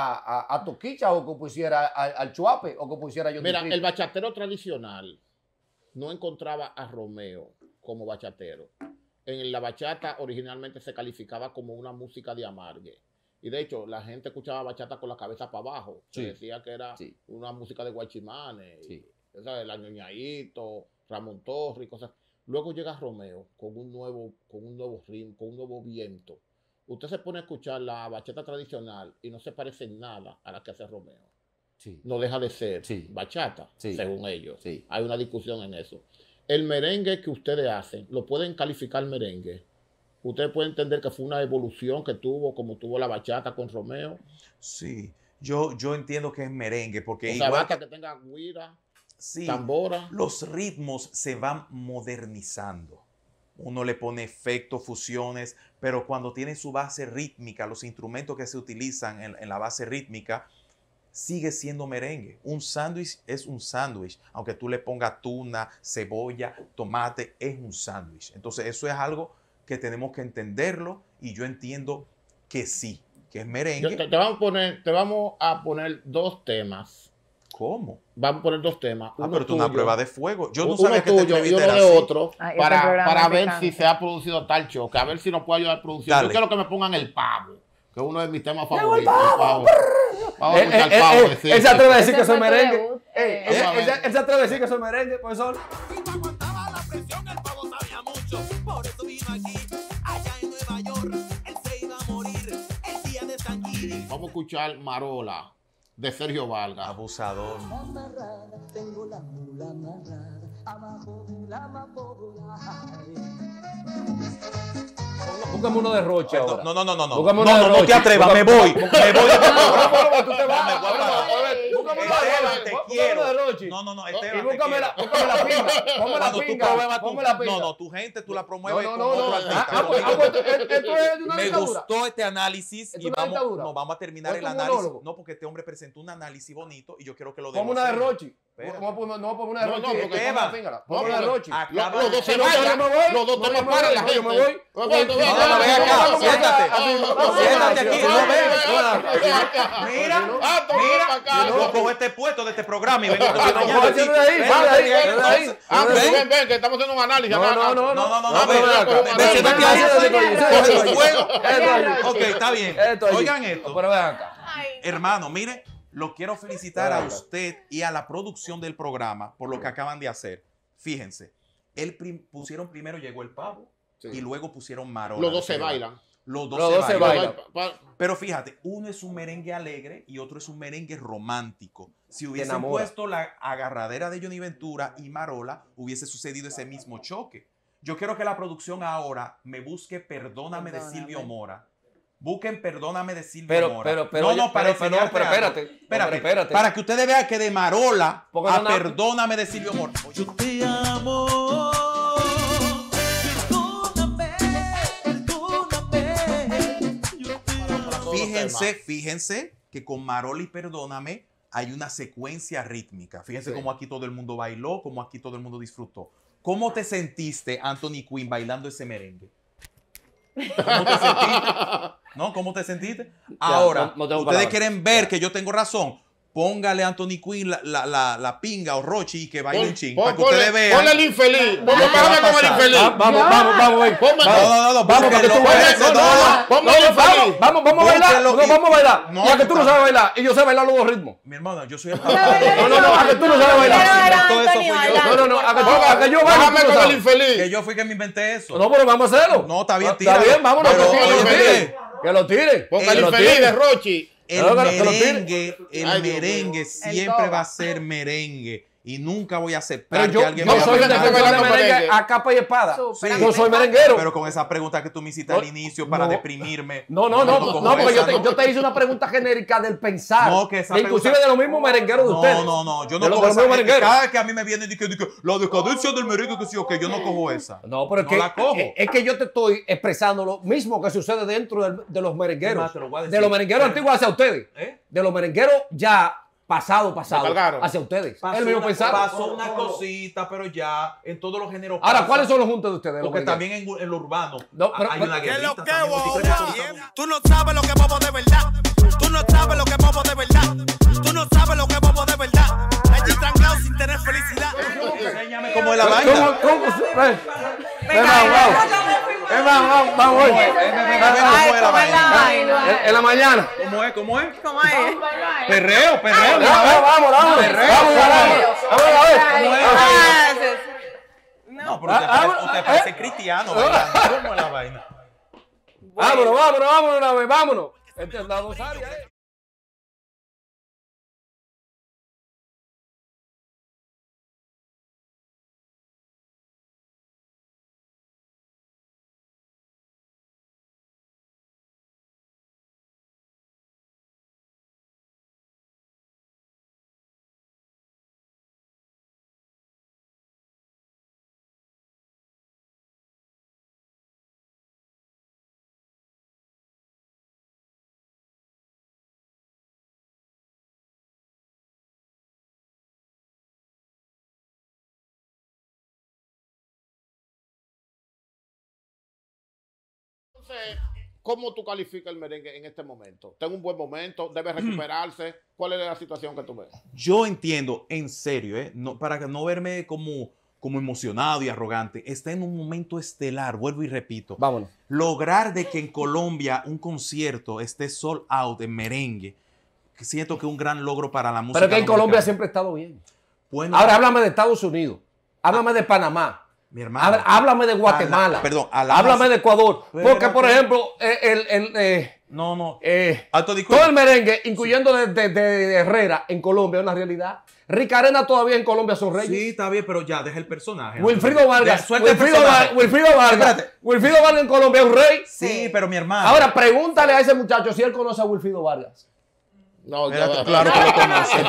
a Toquicha o que pusiera al Chuape o que pusiera a Johnny Mira, Cristo. el bachatero tradicional no encontraba a Romeo como bachatero. En la bachata originalmente se calificaba como una música de amargue. Y de hecho, la gente escuchaba bachata con la cabeza para abajo. Se Sí. decía que era Sí. una música de guachimanes, Sí. el Añoñadito, Ramón Torres y cosas. Luego llega Romeo con un nuevo ritmo, con un nuevo viento. Usted se pone a escuchar la bachata tradicional y no se parece en nada a la que hace Romeo. Sí. No deja de ser Sí. bachata, Sí. según ellos. Sí. Hay una discusión en eso. El merengue que ustedes hacen, ¿lo pueden calificar merengue? Ustedes pueden entender que fue una evolución que tuvo, como tuvo la bachata con Romeo. Sí, yo entiendo que es merengue, porque O sea, igual basta que tenga guira, sí, tambora. los ritmos se van modernizando. Uno le pone efectos, fusiones, pero cuando tiene su base rítmica, los instrumentos que se utilizan en la base rítmica, sigue siendo merengue. Un sándwich es un sándwich, aunque tú le pongas tuna, cebolla, tomate, es un sándwich. Entonces eso es algo que tenemos que entenderlo y yo entiendo que sí, que es merengue. Te vamos a poner dos temas. ¿Cómo? Vamos a poner dos temas. Ah, Uno pero tú una tuyo, prueba de fuego. Yo no uno sabía que te tuyo y entrevista uno era de así. otro Ay, ese para programa ver picante. si se ha producido tal choque, a ver si nos puede ayudar a producir. Dale. Yo quiero que me pongan el pavo, que es uno de mis temas ¡Llegó el favoritos. El pavo. Vamos a escuchar el pavo. decir Él se atreve a decir Ese que soy fue tu merengue. debut, Él se atreve a decir que soy merengue, profesor. Y no aguantaba la presión, el pavo sabía mucho. Por eso vino aquí, allá en Nueva York. Él se iba a morir el día de San Giving. Vamos a escuchar Marola de Sergio Vargas. Abusador. Amarrada, tengo la mula amarrada, abajo de la amapola. Búscame uno de Roche ahora. No, no, no, no, no. Búscame No, uno de no, no te Roche. atrevas, me voy. Me voy de tu programa. Tú te vas. Me voy a parar. Búscame uno de Esteban, Roche. te Búscame quiero. uno de Roche. No, no, no, Y Esteban, te búscame la quiero. pinga. Ponme la Cuando tú pinga. promuevas Ponme la pinga. no, no, tu gente tú la promueves No, con no, otro no. artista. Pues, esto es de una Me dictadura. gustó este análisis ¿Es y una dictadura? nos vamos a terminar ¿O el es un análisis. monólogo? No, porque este hombre presentó un análisis bonito y yo quiero que lo Ponme una de demos. Roche. Espérate. No, ponme una de No, Roche. no, porque Ponme Esteban. la pinga. Ponme una de Roche. Acaba Los dos Si se no, yo vayan, me voy. los dos No, temas yo me para voy. la No, gente. yo me voy. No, no, no, No, no, ven acá, siéntate. Siéntate aquí, no ven. Mira, mira, yo cojo este puesto de este programa y vengo a Ven, que estamos haciendo un análisis. No, acá. no, Ah, ven pero acá. acá. Ven, siéntate ahí. Coge fuego. Esto Ok, está bien. Oigan esto. Pero ven acá. Ay, Hermano, mire, lo quiero felicitar a Venga. usted y a la producción del programa por lo que acaban de hacer. Fíjense, pusieron primero Llegó el Pavo Sí. y luego pusieron Marola. Los dos se bailan. Los dos Los se dos se bailan. bailan. Pero fíjate, uno es un merengue alegre y otro es un merengue romántico. Si hubiesen enamora. puesto la agarradera de Johnny Ventura y Marola, hubiese sucedido ese mismo choque. Yo quiero que la producción ahora me busque Perdóname de Perdóname. Silvio Mora Busquen Perdóname de Silvio Pero, Mora. pero, para pero enseñarte algo. espérate. Para que ustedes vean que de Marola Porque a no- Perdóname de Silvio Mora. Yo te amo. Perdóname, perdóname. Yo te amo. Fíjense que con Marola y Perdóname hay una secuencia rítmica. Fíjense cómo aquí todo el mundo bailó, cómo aquí todo el mundo disfrutó. ¿Cómo te sentiste, Anthony Quinn, bailando ese merengue? ¿Cómo te sentiste? ¿No? ¿Cómo te sentiste? Ahora, no tengo ustedes palabras. quieren ver que yo tengo razón. Póngale a Anthony Quinn la pinga o Rochi y que baile un ching. Para que ustedes vean. Ponle el infeliz. Lo que va a Ponle con el pasar. infeliz. Vamos, ven. Ponme- No, Vamos, búsquenlo, porque tú bailas. búsquenlo. Ponme el infeliz. Vamos a bailar. Búsquenlo No, y- vamos a bailar. No, Ya que tú no está- sabes bailar y yo sé bailar los dos ritmos. Mi hermano, yo soy el No, a que tú no sabes bailar. Todo eso fui yo. No, a que yo bailo. Bájame tú no con el sabes. infeliz. Que yo fui que me inventé eso. No, pero vamos a hacerlo. No, está bien, Está tíralo. bien, vámonos. Pero, que lo óyeme tiren. bien. Que lo tiren. Ponga Que el lo infeliz tiren. de Rochi. El Claro, que lo merengue, el Ay, Dios merengue mío. siempre El va a doba. ser merengue y nunca voy a Pero aceptar yo que alguien no me soy hable un bailando mal. defensor de merengue. merengue a capa y espada. Súper. Yo soy merenguero. Pero con esa pregunta que tú me hiciste al inicio para no. deprimirme. No, cojo porque esa, yo te hice una pregunta genérica del pensar. No, que esa de inclusive pregunta- de los mismos merengueros de ustedes. No, yo De no los cojo esa. mismos merengueros. Cada vez que a mí me viene y que la decadencia del merengue, que sí, ok, yo no cojo esa. No, pero es No que, la cojo. es que yo te estoy expresando lo mismo que sucede dentro de los merengueros. Es más, te lo voy a decir. De los merengueros antiguos hacia ustedes. ¿Eh? De los merengueros ya pasado cargaron. hacia ustedes. El mismo pensar. Pasó una cosita, pero ya en todos los géneros. Ahora, pasa. ¿cuáles son los juntos de ustedes? los Porque merengueros? también en lo urbano No, pero- hay una pero- guerrita. Que lo que también, bobo. ¿tú crees que eso- Tú no sabes lo que es bobo de verdad. Tú no sabes lo que es bobo de verdad. Tú no sabes lo que es bobo de verdad. Allí tranquilo sin tener felicidad. Enséñame cómo es la vaina. ¿Cómo? Ven. Ven, vamos, hoy. Ay, ¿cómo es la vaina? En la mañana. ¿Cómo es? ¿Cómo es? Perreo. Vamos. No, pero usted parece cristiano bailando. ¿Cómo es la vaina? Vámonos una vez, vámonos. Esta es la Rosaria, Entonces, ¿cómo tú calificas el merengue en este momento? ¿Tengo un buen momento? ¿Debe recuperarse? ¿Cuál es la situación que tú ves? Yo entiendo, en serio, para no verme como emocionado y arrogante, está en un momento estelar, vuelvo y repito. Vámonos. Lograr de que en Colombia un concierto esté sold out en merengue, que siento que es un gran logro para la música Pero es que en Colombia dominicana. siempre ha estado bien. Bueno, Ahora háblame de Estados Unidos. Háblame de Panamá. mi hermano. Háblame de Guatemala. Háblame de Ecuador. Porque, por ejemplo, No. todo el merengue, incluyendo de Herrera en Colombia, es una realidad. Rica Arena todavía en Colombia son reyes. Sí, está bien, pero ya, deja el personaje. Wilfrido Vargas. Suelta el personaje. Wilfrido Vargas. Espérate. Wilfrido Vargas en Colombia es un rey. Sí, pero mi hermano. Ahora pregúntale a ese muchacho si él conoce a Wilfrido Vargas. No, Espérate, claro que lo conoce.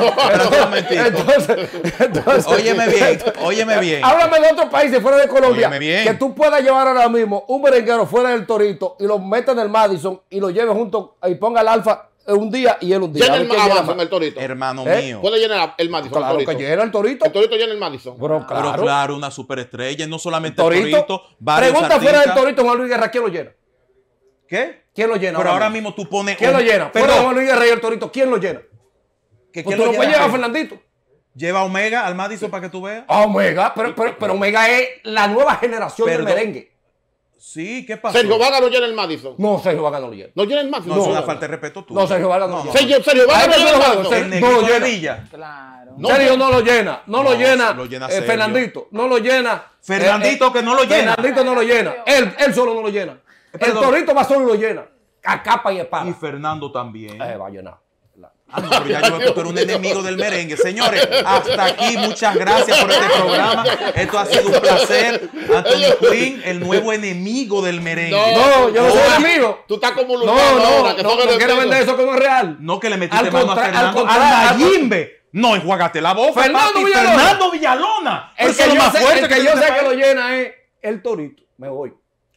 Entonces, Óyeme bien. Háblame de otros países fuera de Colombia. Óyeme bien. Que tú puedas llevar ahora mismo un merenguero fuera del Torito y lo metas en el Madison y lo lleves junto y ponga el Alfa un día y él un día. Llena A ver el quién llena Madison, más. el Torito. Hermano ¿Eh? mío. Puede llenar el Madison. Claro el que Torito. llena el Torito. El Torito llena el Madison. Pero Pero claro. claro, una superestrella. No solamente Torito. el Torito, varios Pregunta artistas. fuera del Torito, Juan Luis Guerra, ¿quién lo llena? ¿Qué? ¿Quién lo llena? Pero ahora mismo tú pones... ¿Quién lo llena? Fuera de Perdón, Juan Luis Guerra y el Torito, ¿quién lo llena? ¿que Pues quién tú lo lo puedes llena? llevar a Fernandito. Lleva a Omega al Madison para que tú veas. A Omega, pero Omega es la nueva generación Perdón. del merengue. Sí, ¿qué pasó? Sergio Vargas no llena el Madison. No, Sergio Vargas no lo llena. No llena el Madison. No, es una falta de respeto tú. No, Sergio Vargas no lo llena. Sergio Vargas no llena el El Madison. El no negrito lo de llena. Villa. Claro. No, Sergio no lo llena, no lo llena. lo llena Sergio. Fernandito, no lo llena. Fernandito que no lo llena. Fernandito no lo llena. Él solo no lo llena. El Perdón. Torito va solo y lo llena. A capa y espada. Y Fernando también. Va a llenar. Ah, no, pero ya yo veo que tú eres un enemigo del merengue. Señores, hasta aquí. Muchas gracias por este programa. Esto ha sido un placer. Anthony Quinn, el nuevo enemigo del merengue. No, yo no soy enemigo. Tú estás como No, Luzmano no, ahora, que no, son no quiero enemigos. vender eso que no es real. No que le metiste Al mano a contra- al Fernando. contrario, ¡Al Mayimbe! No, enjuágate la boca, Fernando papi. Villalona. Fernando Villalona. El Eso que es lo yo más sé, fuerte el que tiene yo este sé que país. lo llena es el Torito. Me voy.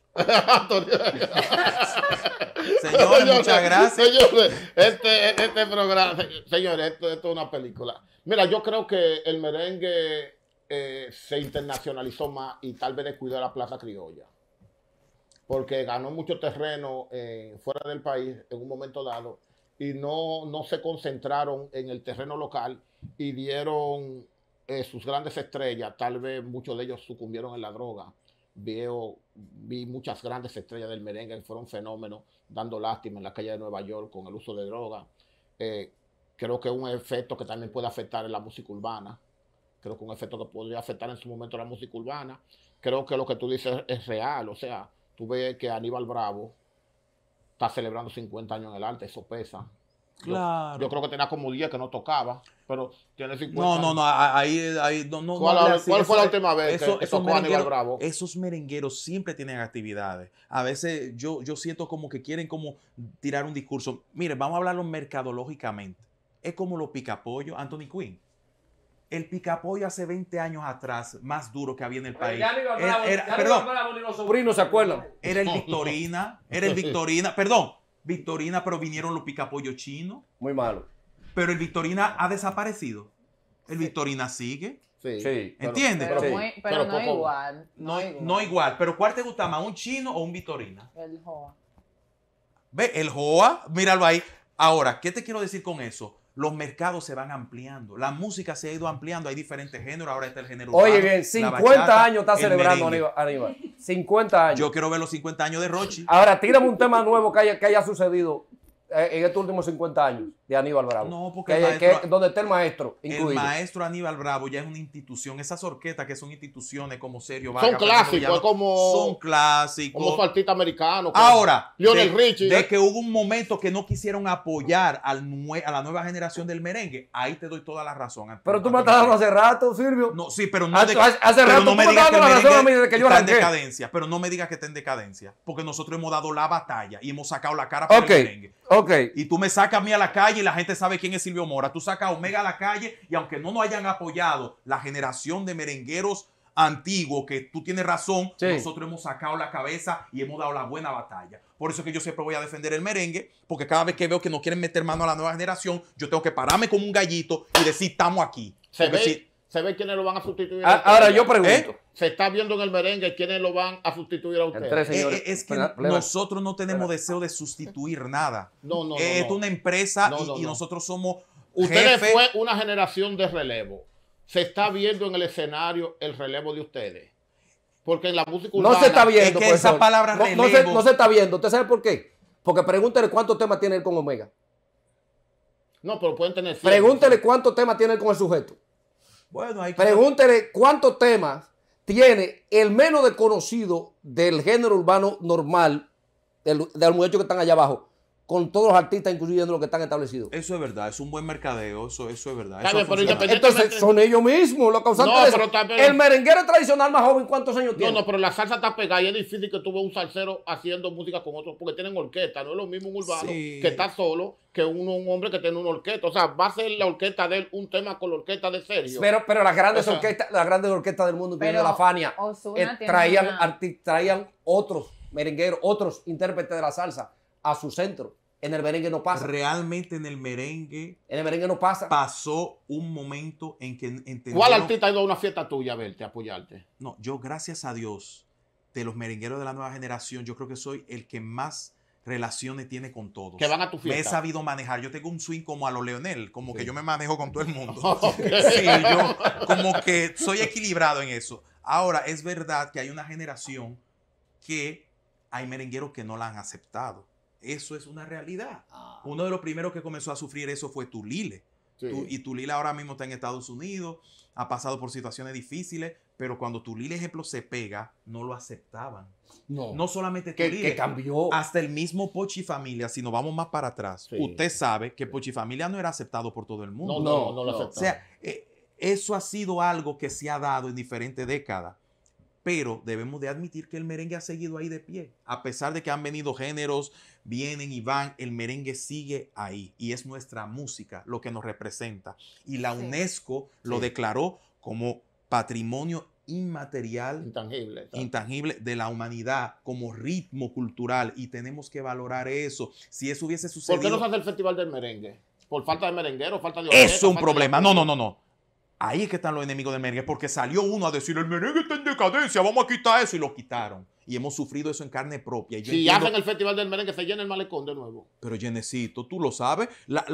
Señores, muchas gracias. Señores, este programa, señores, esto es una película. Mira, yo creo que el merengue se internacionalizó más y tal vez descuidó la plaza criolla. Porque ganó mucho terreno fuera del país en un momento dado y no se concentraron en el terreno local y dieron sus grandes estrellas. Tal vez muchos de ellos sucumbieron en la droga. Vi muchas grandes estrellas del merengue que fueron fenómenos, dando lástima en la calle de Nueva York con el uso de droga. Creo que es un efecto que también puede afectar en la música urbana. Creo que un efecto que podría afectar en su momento la música urbana. Creo que lo que tú dices es real. O sea, tú ves que Aníbal Bravo está celebrando 50 años en el arte, eso pesa. Claro. Yo creo que tenía como 10 que no tocaba, pero tiene 50 No, años. ahí no. ¿Cuál hable así. fue la Eso- última vez que esos tocó Aníbal Bravo? Esos merengueros siempre tienen actividades. A veces yo siento como que quieren como tirar un discurso. Mire, vamos a hablarlo mercadológicamente. Es como los picapollos, Anthony Quinn. El picapollo hace 20 años atrás, más duro que había en el país. Perdón, Bravo ni los sobrinos se acuerdan. era el Victorina, Victorina, pero vinieron los picapollos chinos. Muy malo. Pero el Victorina ha desaparecido. El Victorina sigue. Sí. Sí. ¿Entiendes? Pero, Sí. pero no poco- igual. No igual. Pero ¿cuál te gusta más? ¿Un chino o un Victorina? El Joa. Ve, el Joa, míralo ahí. Ahora, ¿qué te quiero decir con eso? Los mercados se van ampliando. La música se ha ido ampliando. Hay diferentes géneros. Ahora está el género Oye, urbano, bien, la 50 bachata, años está el celebrando merengue. Aníbal. 50 años. Yo quiero ver los 50 años de Rochi. Ahora, tírame un tema nuevo que haya sucedido en estos últimos 50 años de Aníbal Bravo. No, porque donde está el maestro incluido. El maestro Aníbal Bravo ya es una institución. Esas orquestas que son instituciones como Sergio Son Vargas, clásicos, Fernando Villalobos, es como- son clásicos. Como su artista americano. como Ahora, Lionel Richie. de que hubo un momento que no quisieron apoyar a la nueva generación del merengue, ahí te doy toda la razón. Pero tú me estás dando hace rato, Silvio. No, sí, pero no Hace rato pero tú me estás dando la razón a mí desde que yo está en arranqué. decadencia. Pero no me digas que está en decadencia, porque nosotros hemos dado la batalla y hemos sacado la cara por Ok, el merengue. ok. Y tú me sacas a mí a la calle y la gente sabe quién es Silvio Mora. Tú sacas a Omega a la calle y aunque no nos hayan apoyado la generación de merengueros antiguos, que tú tienes razón, Sí. nosotros hemos sacado la cabeza y hemos dado la buena batalla. Por eso es que yo siempre voy a defender el merengue, porque cada vez que veo que no quieren meter mano a la nueva generación, yo tengo que pararme como un gallito y decir, estamos aquí. Se Porque ve, ve quiénes lo van a sustituir. Ahora yo pregunto. Se está viendo en el merengue quiénes lo van a sustituir a ustedes. Entre señores. es que Plena- nosotros no tenemos deseo de sustituir nada. No. Es no. una empresa No, y no. nosotros somos Ustedes jefes. fue una generación de relevo. Se está viendo en el escenario el relevo de ustedes. Porque en la música urbana... No se está viendo. es que esa profesor. palabra no, relevo- no se está viendo. ¿Usted sabe por qué? Porque pregúntele cuántos temas tiene él con Omega. No, pero pueden tener... 100. Pregúntele cuántos temas tiene él con el sujeto. Bueno, hay que... Pregúntele cuántos temas tiene el menos desconocido del género urbano normal, del muchacho que están allá abajo, con todos los artistas, incluyendo los que están establecidos. Eso es verdad, es un buen mercadeo, eso es verdad. Está Eso bien, pero funciona. independientemente- Entonces son ellos mismos los causantes No, de eso. pero también- El merenguero tradicional más joven, ¿cuántos años No, tiene? no, pero la salsa está pegada y es difícil que tú veas un salsero haciendo música con otros porque tienen orquesta. No es lo mismo un urbano Sí. que está solo que un hombre que tiene una orquesta. O sea, va a ser la orquesta de él un tema con la orquesta de Sergio. Pero las grandes O sea- orquestas del mundo, incluyendo Pero la Fania, Ozuna tiene traían, una- traían otros merengueros, otros intérpretes de la salsa a su centro. En el merengue no pasa. Realmente en el merengue En el merengue no pasa. pasó un momento en que entendieron... ¿Cuál artista ha ido a una fiesta tuya a verte, a apoyarte? No, yo gracias a Dios, de los merengueros de la nueva generación, yo creo que soy el que más relaciones tiene con todos. Que van a tu Me he fiesta. sabido manejar. Yo tengo un swing como a lo Leonel, como que yo me manejo con todo el mundo. Ok. Sí, yo como que soy equilibrado en eso. Ahora, es verdad que hay una generación que hay merengueros que no la han aceptado. Eso es una realidad. Uno de los primeros que comenzó a sufrir eso fue Tulile. Sí. Y Tulile ahora mismo está en Estados Unidos, ha pasado por situaciones difíciles, pero cuando Tulile, ejemplo, se pega, no lo aceptaban. No solamente Tulile, que cambió. hasta el mismo Pochi Familia, si nos vamos más para atrás, Sí. usted sabe que Pochi Familia no era aceptado por todo el mundo. No lo O aceptaba. sea, eso ha sido algo que se ha dado en diferentes décadas. Pero debemos de admitir que el merengue ha seguido ahí de pie. A pesar de que han venido géneros, vienen y van, el merengue sigue ahí. Y es nuestra música lo que nos representa. Y la Sí. UNESCO lo declaró como patrimonio inmaterial, Intangible. ¿sabes? intangible de la humanidad, como ritmo cultural. Y tenemos que valorar eso. Si eso hubiese ¿Por qué sucedido... no se hace el festival del merengue? ¿Por falta de merenguero? ¿Falta de Eso es orquesta, un falta de problema. apoyo? No. Ahí es que están los enemigos del merengue, porque salió uno a decir, el merengue está en decadencia, vamos a quitar eso, y lo quitaron. Y hemos sufrido eso en carne propia. Y yo Si entiendo- hacen el festival del merengue, se llena el malecón de nuevo. Pero Jenecito, tú lo sabes,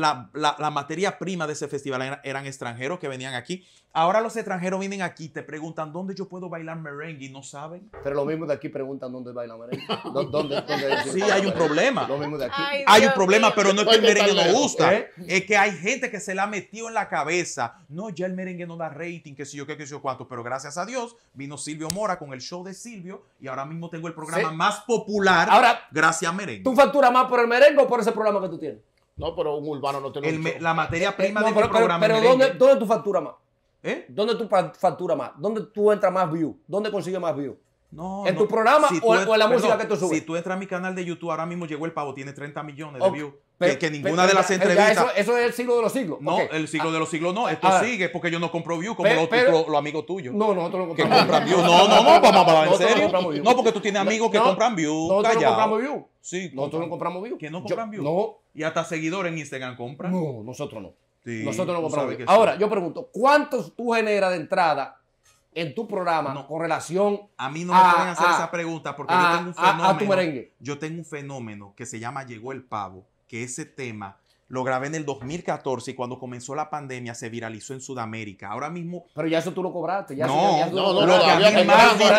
la materia prima de ese festival eran extranjeros que venían aquí. Ahora los extranjeros vienen aquí y te preguntan, ¿dónde yo puedo bailar merengue? Y no saben. Pero lo mismo de aquí preguntan dónde baila merengue. ¿Dónde Sí, hay un problema. Lo mismo de aquí. Ay, Hay un Dios problema, mío. pero no es que el Oye, merengue está no lejos, gusta. ¿eh? Es que hay gente que se la ha metido en la cabeza. No, ya el merengue no da rating, que sé yo qué, que sé yo cuánto. Pero gracias a Dios vino Silvio Mora con el show de Silvio y ahora mismo tengo el programa Sí. más popular Ahora, gracias a merengue. ¿tú facturas más por el merengue o por ese programa que tú tienes? No, pero un urbano no tiene un show. La materia prima No, de mi pero programa pero merengue. ¿dónde tú facturas más? ¿Eh? ¿Dónde tú facturas más? ¿Dónde tú entras más views? ¿Dónde consigues más views? No, ¿En no. tu programa Si o tú en la perdón, música que tú subes? Si tú entras a mi canal de YouTube, ahora mismo llegó el pavo, tiene 30 millones de Ok, views. pero- que ninguna pero de las ya entrevistas. eso es el siglo de los siglos. No, Ok. el siglo de los siglos no. Esto ahora- sigue porque yo no compro views como Pero- los amigos tuyos. No, nosotros no Que compramos compran views. No, vamos a hablar en Nosotros no serio. compramos views. No, porque tú tienes amigos que No, compran views. Nosotros no Callao. compramos views. Sí, Nosotros no compramos views. ¿Que no Yo- compran views? No, Y hasta seguidores en Instagram compran. no, nosotros no. Sí, Nosotros no tú compramos sabes views. que sí. Ahora, yo pregunto, ¿cuántos tú generas de entrada en tu programa No. con relación A mí no me pueden hacer esa pregunta porque yo tengo un fenómeno. a tu merengue? Yo tengo un fenómeno que se llama Llegó el Pavo, que ese tema lo grabé en el 2014 y cuando comenzó la pandemia se viralizó en Sudamérica. Ahora mismo, Pero ya eso tú lo cobraste. Ya no, eso, ya tú no, lo no, lo que a todavía mí que más no.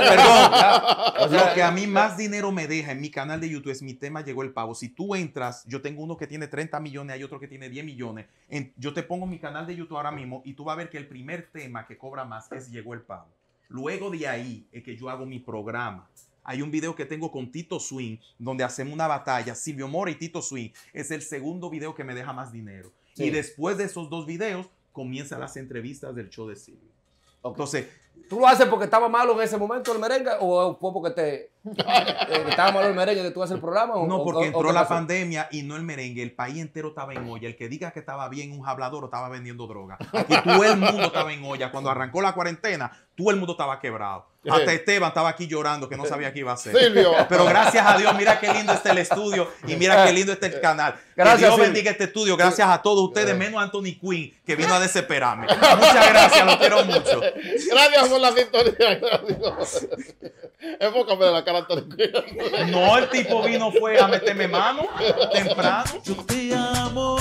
O sea, lo que a mí más dinero me deja en mi canal de YouTube es mi tema Llegó el Pavo. Si tú entras, yo tengo uno que tiene 30 millones, hay otro que tiene 10 millones. Yo te pongo mi canal de YouTube ahora mismo y tú vas a ver que el primer tema que cobra más es Llegó el Pavo. Luego de ahí es que yo hago mi programa. Hay un video que tengo con Tito Swing, donde hacemos una batalla, Silvio Mora y Tito Swing. Es el segundo video que me deja más dinero. Sí. Y después de esos dos videos, comienzan las entrevistas del show de Silvio. Ok. Entonces, ¿Tú lo haces porque estaba malo en ese momento el merengue o fue porque estaba malo el merengue que tú haces el programa? no, porque o entró qué la pasó? pandemia y no el merengue. El país entero estaba en olla. El que diga que estaba bien un hablador o estaba vendiendo droga. Aquí todo el mundo estaba en olla. Cuando arrancó la cuarentena, todo el mundo estaba quebrado. Hasta Esteban estaba aquí llorando que no sabía qué iba a hacer. Silvio. Pero gracias a Dios, mira qué lindo está el estudio y mira qué lindo está el canal. Gracias, que Dios Silvio. bendiga este estudio. Gracias a todos ustedes, menos a Anthony Quinn, que vino a desesperarme. Muchas gracias, lo quiero mucho. Gracias por la sintonía. Gracias. Enfócame de la cara, Antonio. No, el tipo vino fue a meterme mano temprano. Yo te amo.